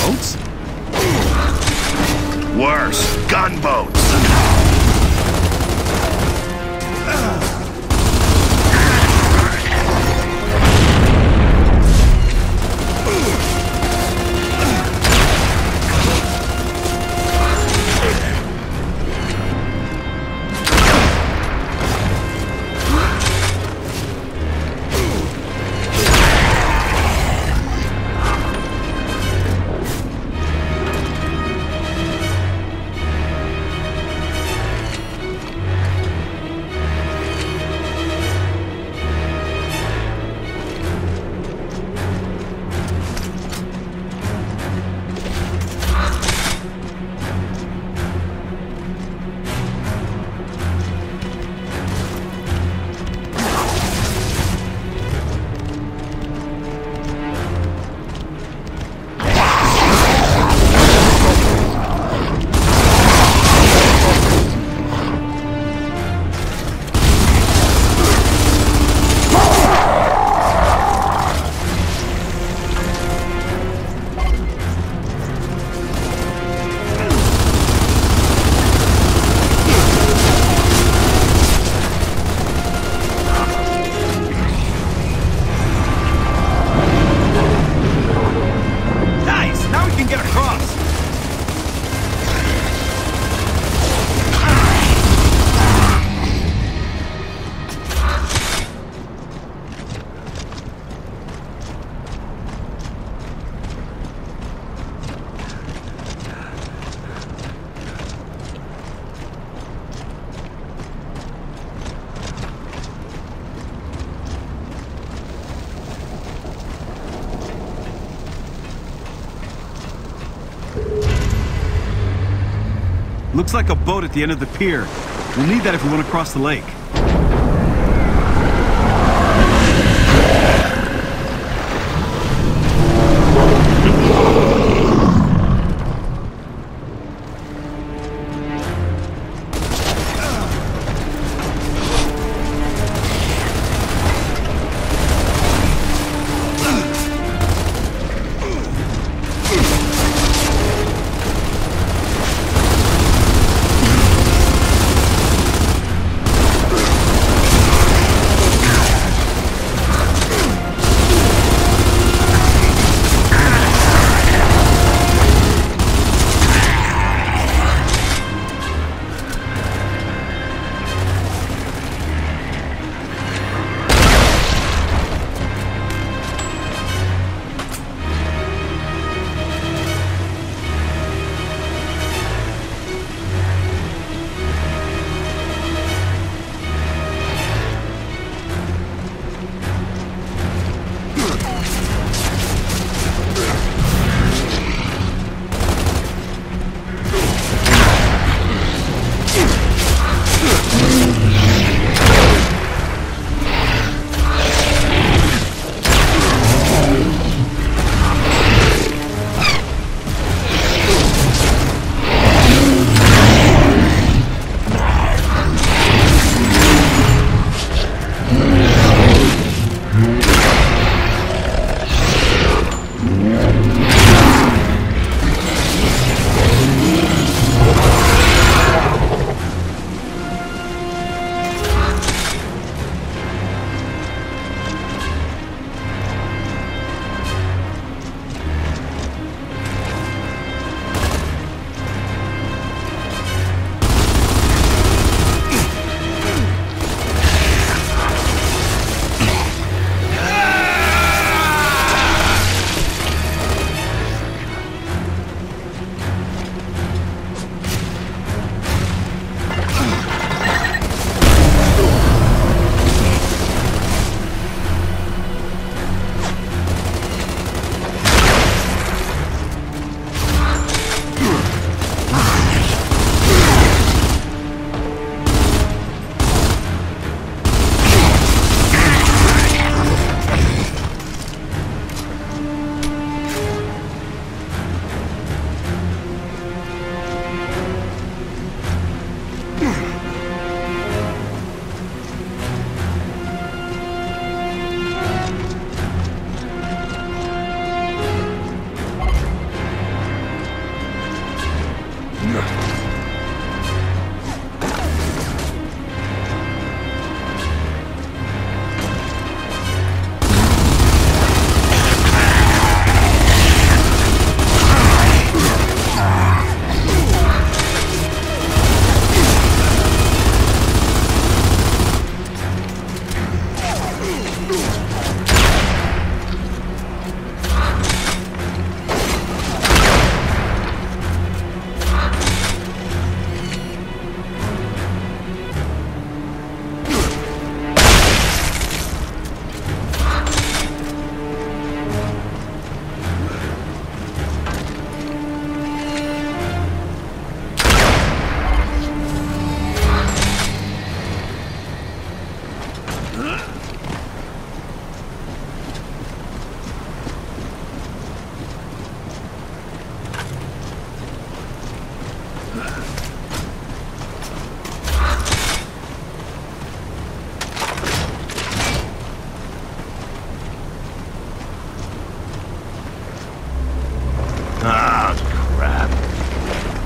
boats? Worse, gunboats. Looks like a boat at the end of the pier. We'll need that if we want to cross the lake.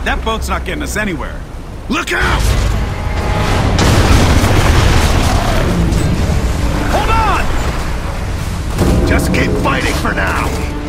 That boat's not getting us anywhere. Look out! Hold on! Just keep fighting for now.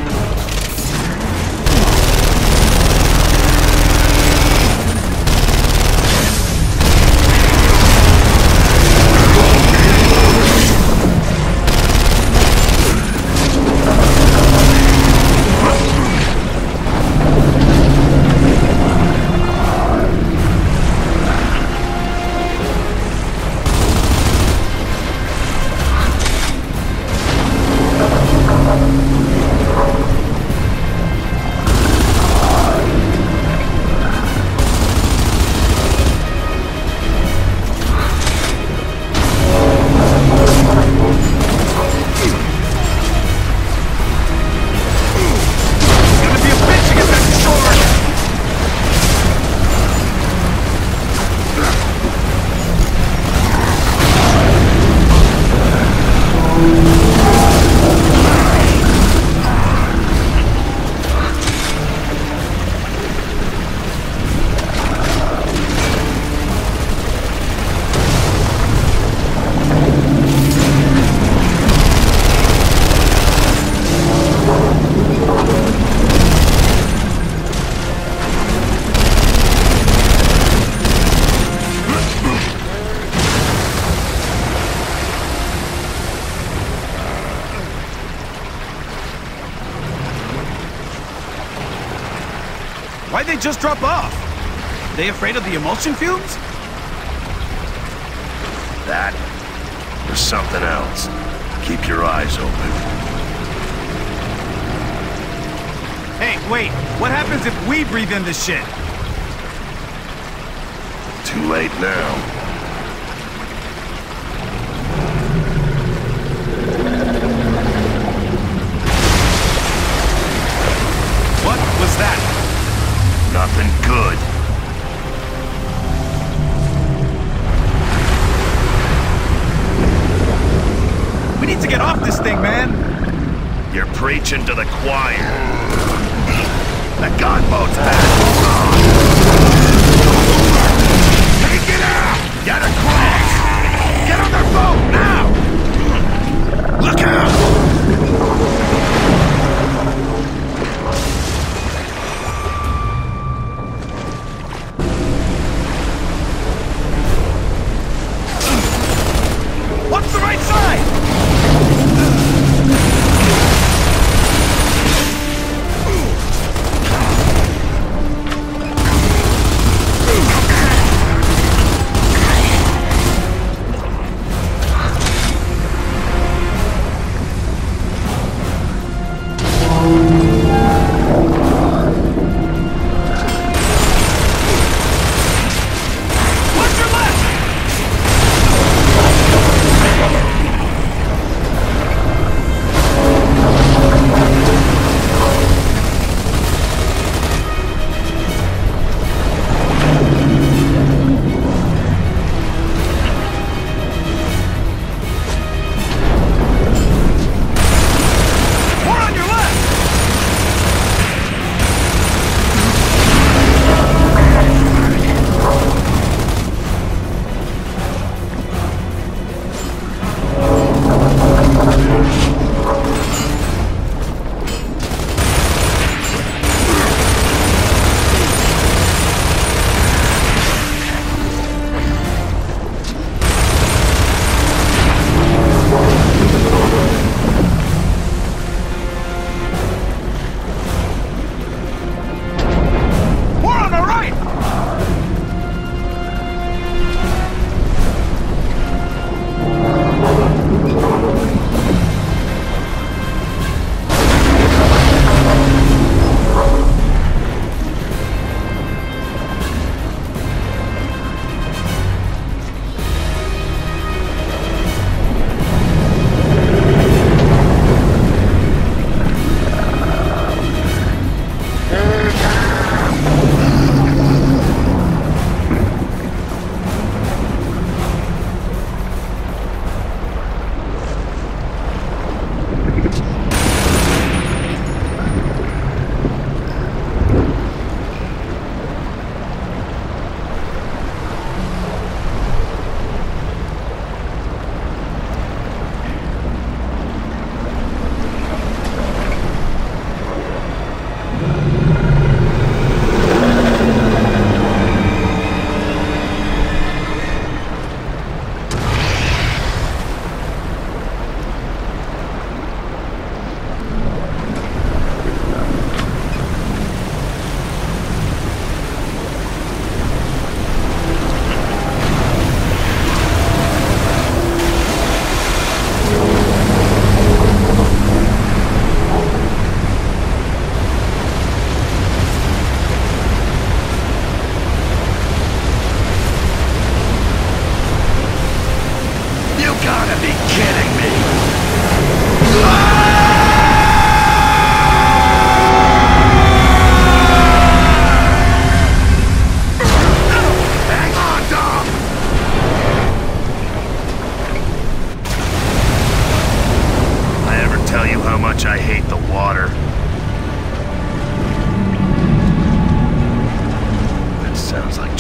Why'd they just drop off? They afraid of the emulsion fumes? That or something else. Keep your eyes open. Hey, wait. What happens if we breathe in this shit? Too late now. What was that? Nothing good. We need to get off this thing, man. You're preaching to the choir. The gunboat's back. Take it out! Get across! Get on their boat, now! Look out! What's the right side?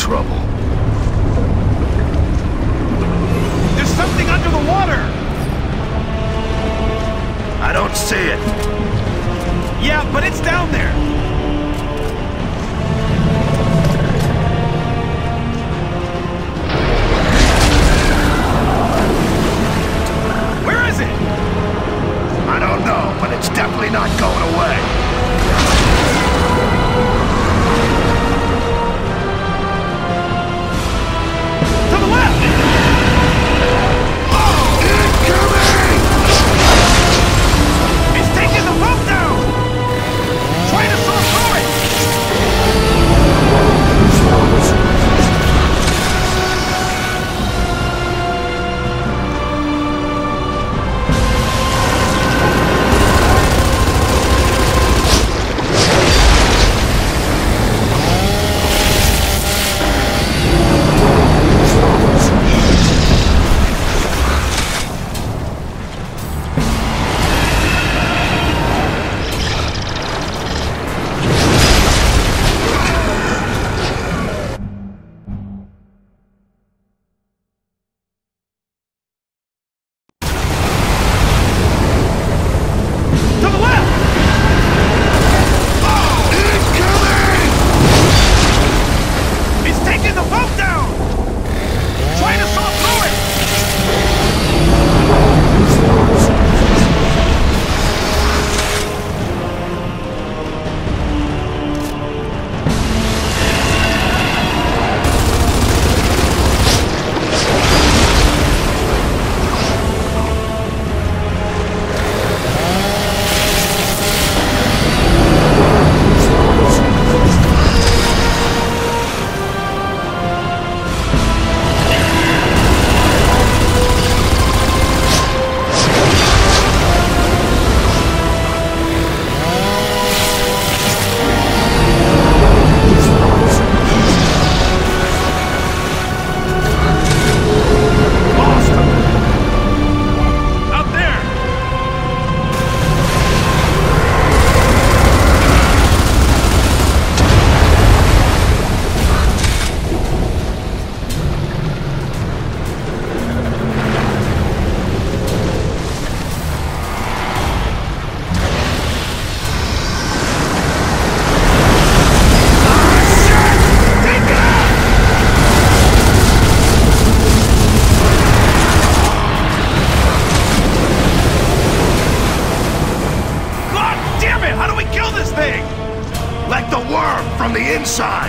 trouble. There's something under the water! I don't see it. Yeah, but it's down there. Where is it? I don't know, but it's definitely not going away. To the left! Incoming! It's taking the boat down! Trying to saw through it! From the inside!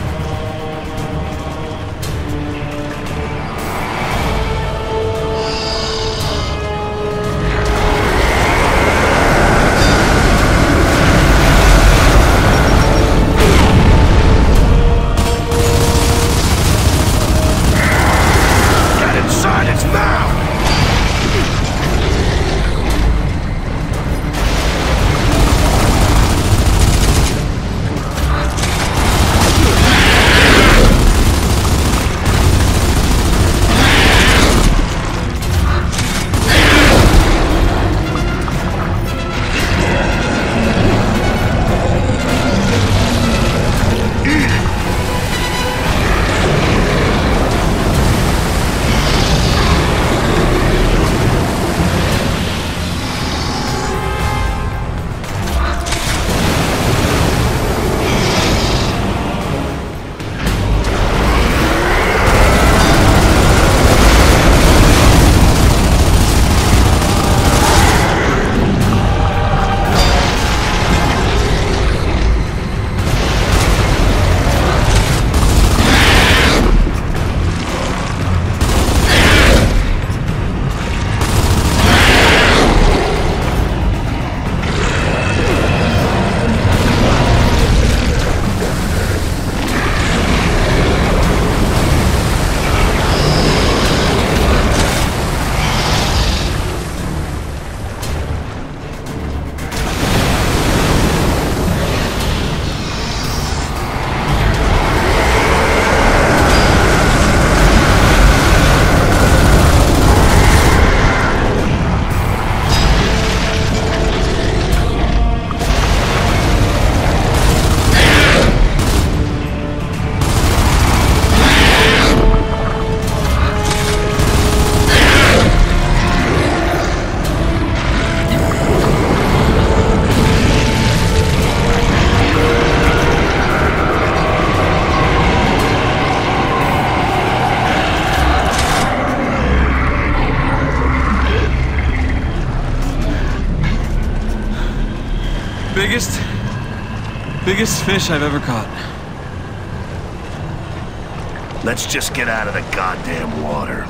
Get inside its mouth! fish I've ever caught. Let's just get out of the goddamn water.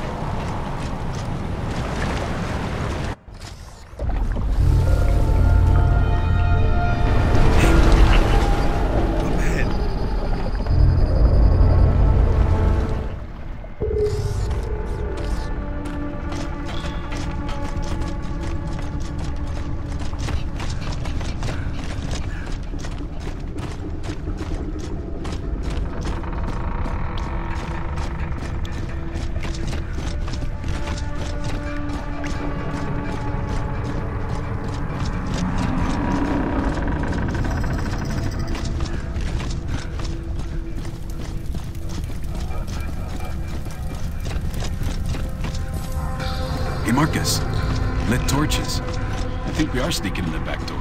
Hey, Marcus. Lit torches. I think we are sneaking in the back door.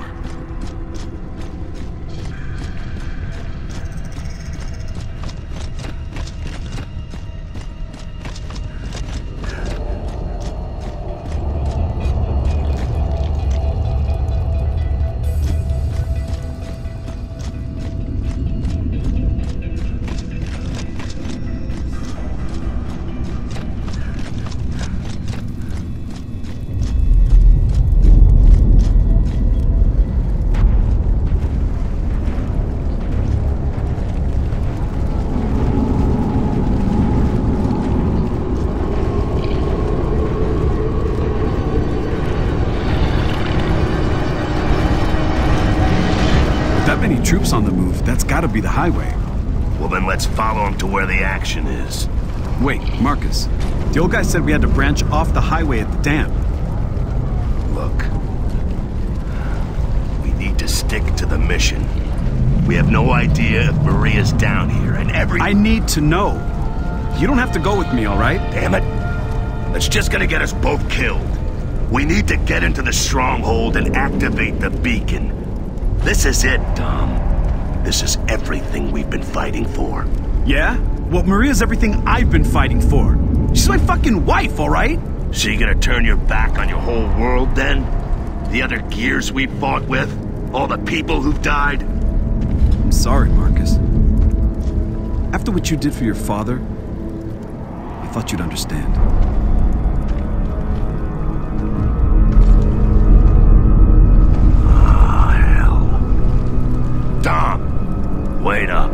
Many troops on the move, that's gotta be the highway. Well, then let's follow them to where the action is. Wait, Marcus. The old guy said we had to branch off the highway at the dam. Look. We need to stick to the mission. We have no idea if Maria's down here, and I need to know. You don't have to go with me, all right? Damn it. That's just gonna get us both killed. We need to get into the stronghold and activate the beacon. This is it, Dom. This is everything we've been fighting for. Yeah? Well, Maria's everything I've been fighting for. She's my fucking wife, all right? So you gonna turn your back on your whole world, then? The other gears we fought with? All the people who've died? I'm sorry, Marcus. After what you did for your father, I thought you'd understand. Dom, wait up.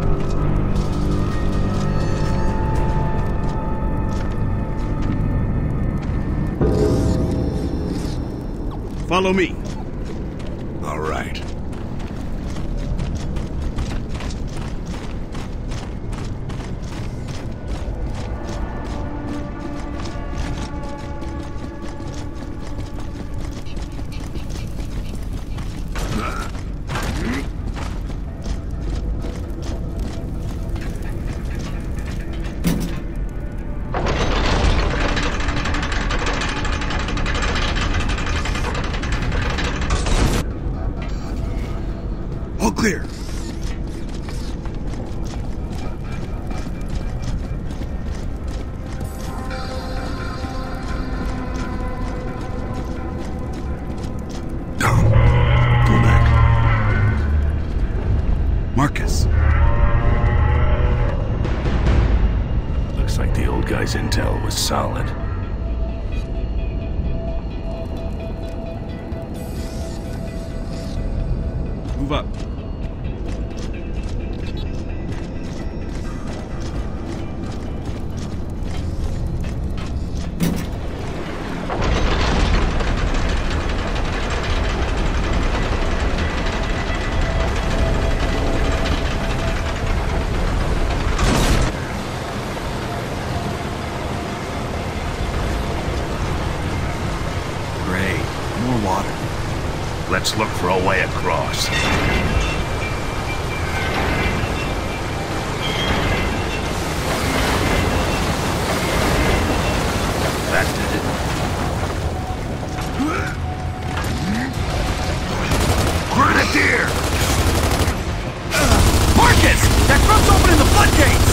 Follow me. All right. All clear. Dom, go back. Marcus. Looks like the old guy's intel was solid. Move up. Great. More water. Let's look for a way across. That did it. Grenadier! Marcus! That truck's opening the floodgates!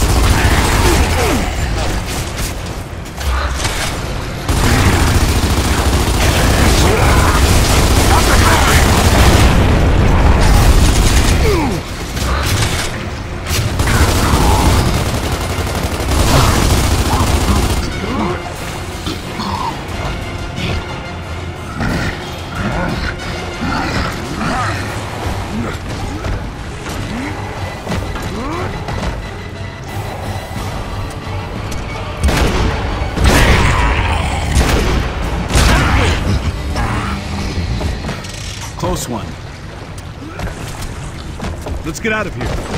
close one. Let's get out of here.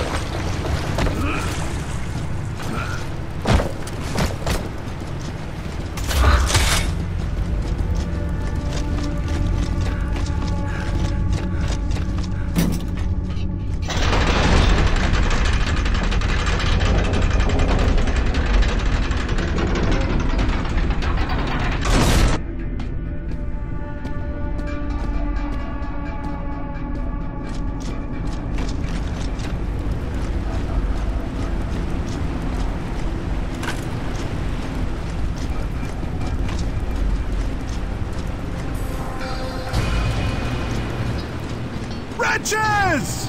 Wretches!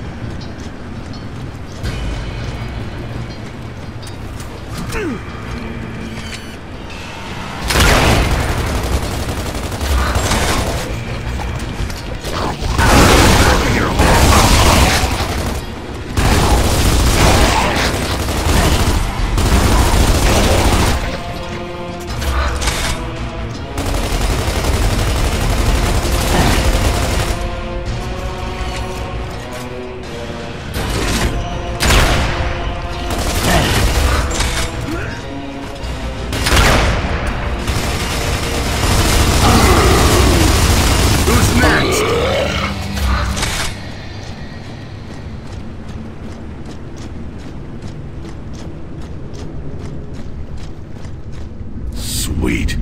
Sweet.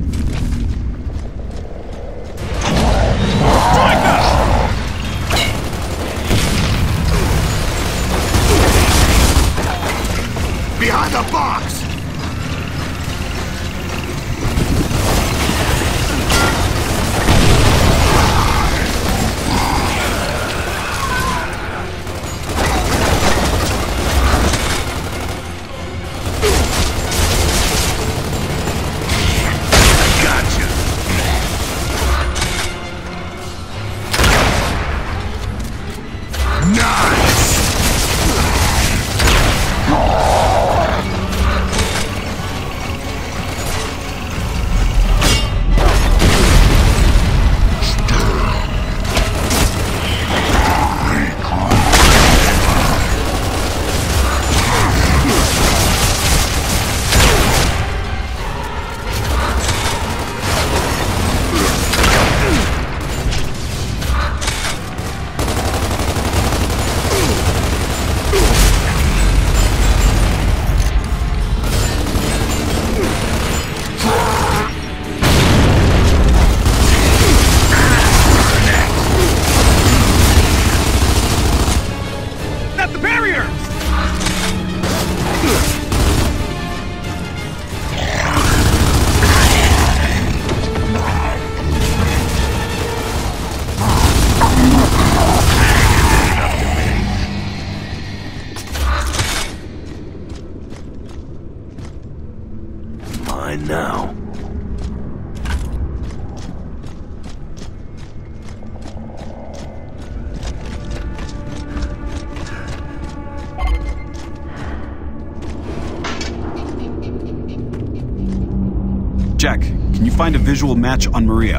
Behind the box! Now. Jack, can you find a visual match on Maria?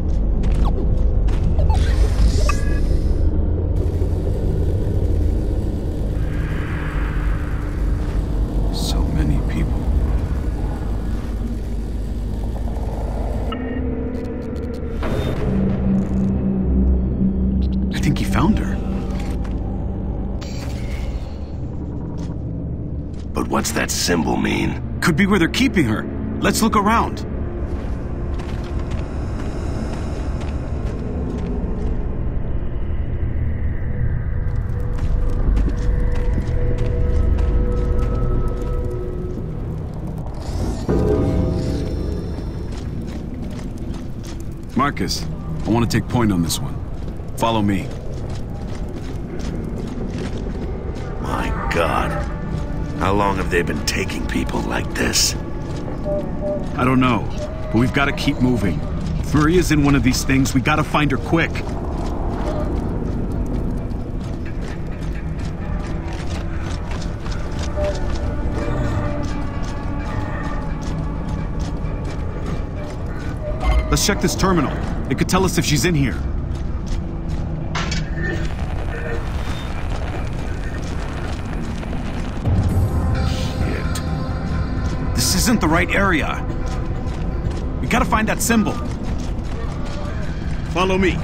So many people. I think he found her. But what's that symbol mean? Could be where they're keeping her. Let's look around. Marcus, I want to take point on this one. Follow me. My God. How long have they been taking people like this? I don't know, but we've got to keep moving. If Maria's in one of these things, we got to find her quick. Let's check this terminal. It could tell us if she's in here. isn't the right area. We gotta find that symbol. Follow me.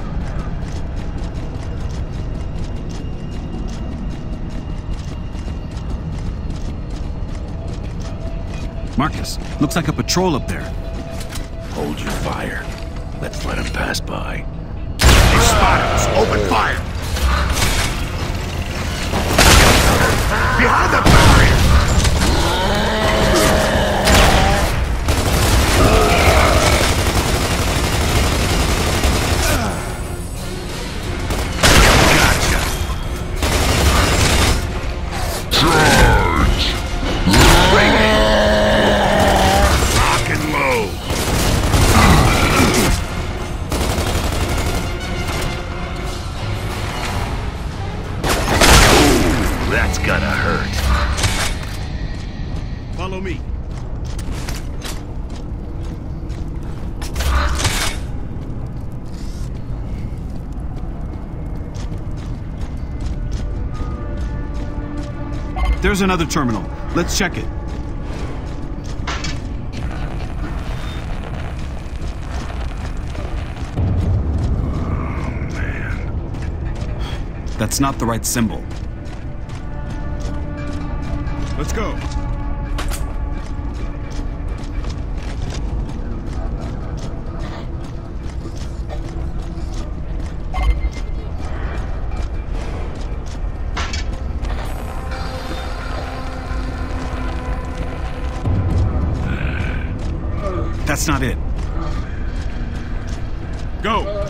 Marcus, looks like a patrol up there. Hold your fire. Let's let him pass by. They spotted us! Open fire! Behind the barrier! Gotcha! Charge! Bring it! Lock and load! That's gonna hurt. Follow me. There's another terminal. Let's check it. Oh, man. That's not the right symbol. Let's go. That's not it. Go!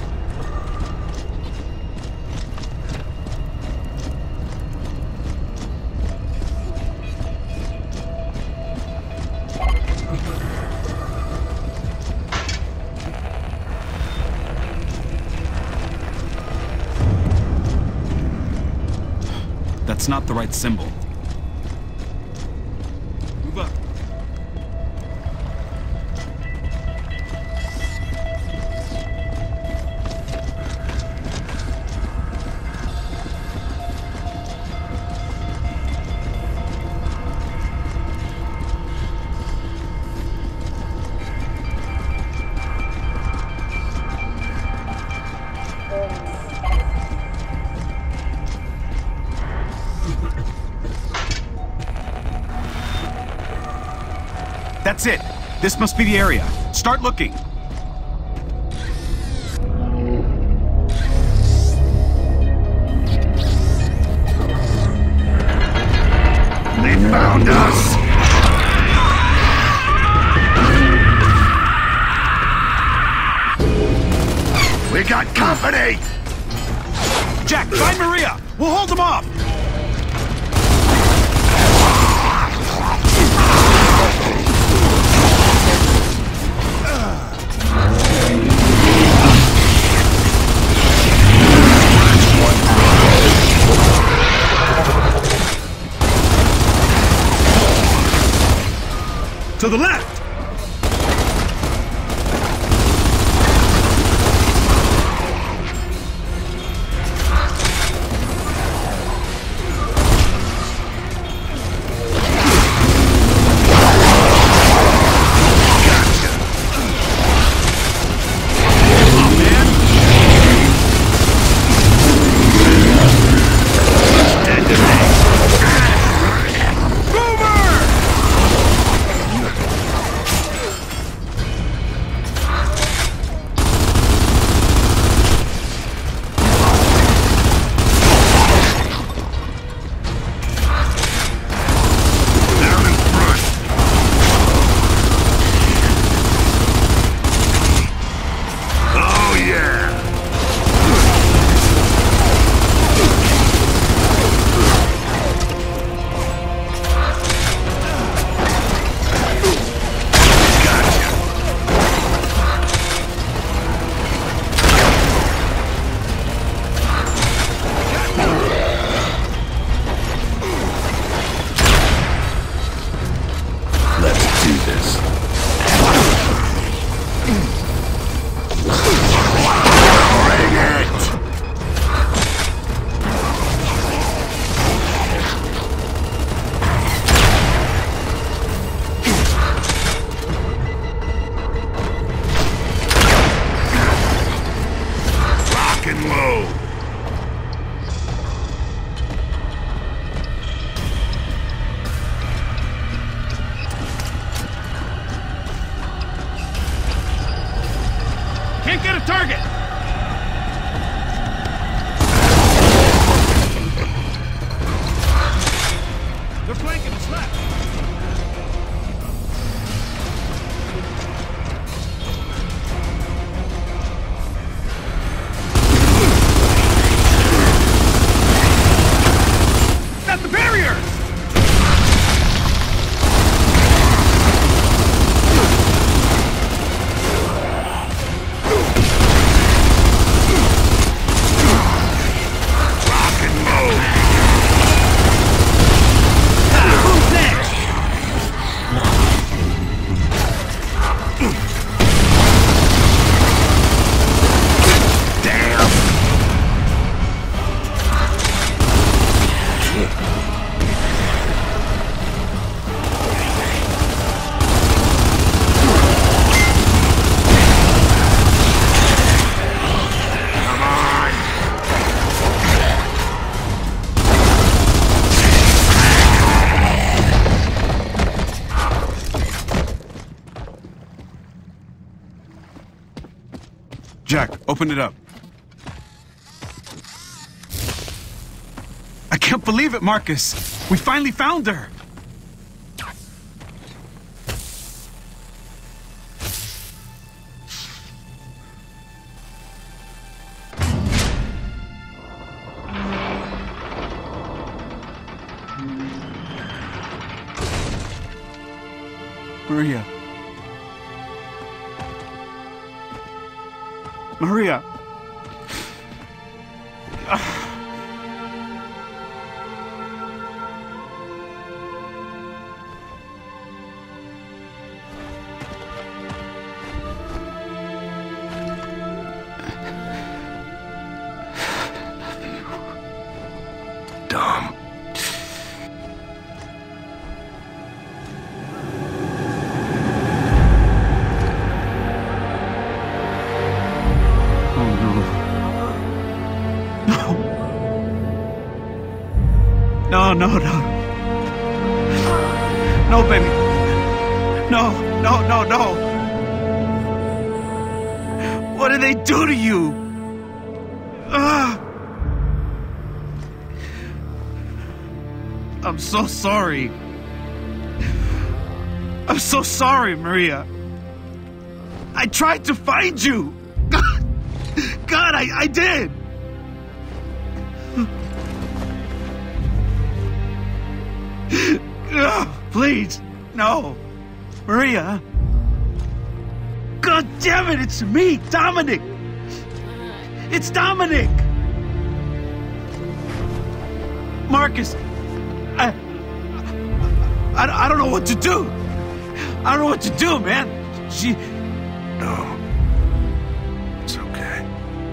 That's not the right symbol. Move up. That's it. This must be the area. Start looking. They found us! We got company! Jack, find Maria! We'll hold them off! To the left! Jack, open it up. I can't believe it, Marcus. We finally found her. Maria. Maria. Dom. No, no, no. No, baby. No, no, no, no. What did they do to you? I'm so sorry. I'm so sorry, Maria. I tried to find you. God, I did. Please, no. Maria. God damn it, it's me, Dominic. It's Dominic. Marcus, I don't know what to do. I don't know what to do, man. No. It's okay.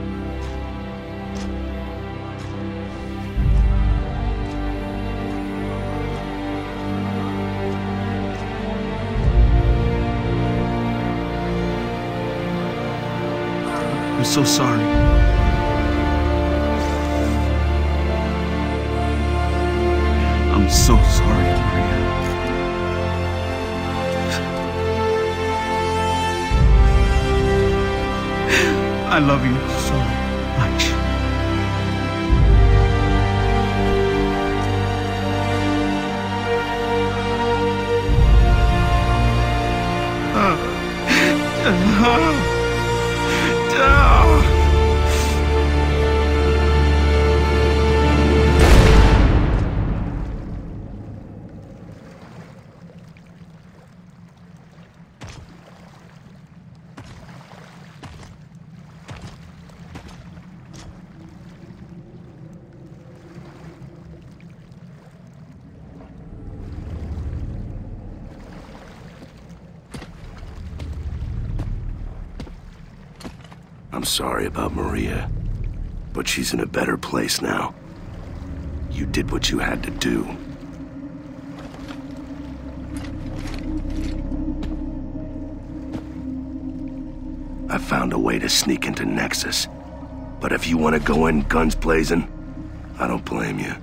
I'm so sorry. I'm so sorry, Maria. I love you so much. I'm sorry about Maria, but she's in a better place now. You did what you had to do. I found a way to sneak into Nexus, but if you want to go in guns blazing, I don't blame you.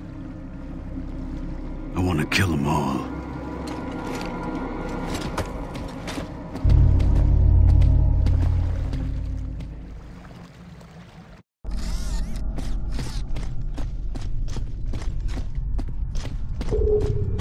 I want to kill them all. You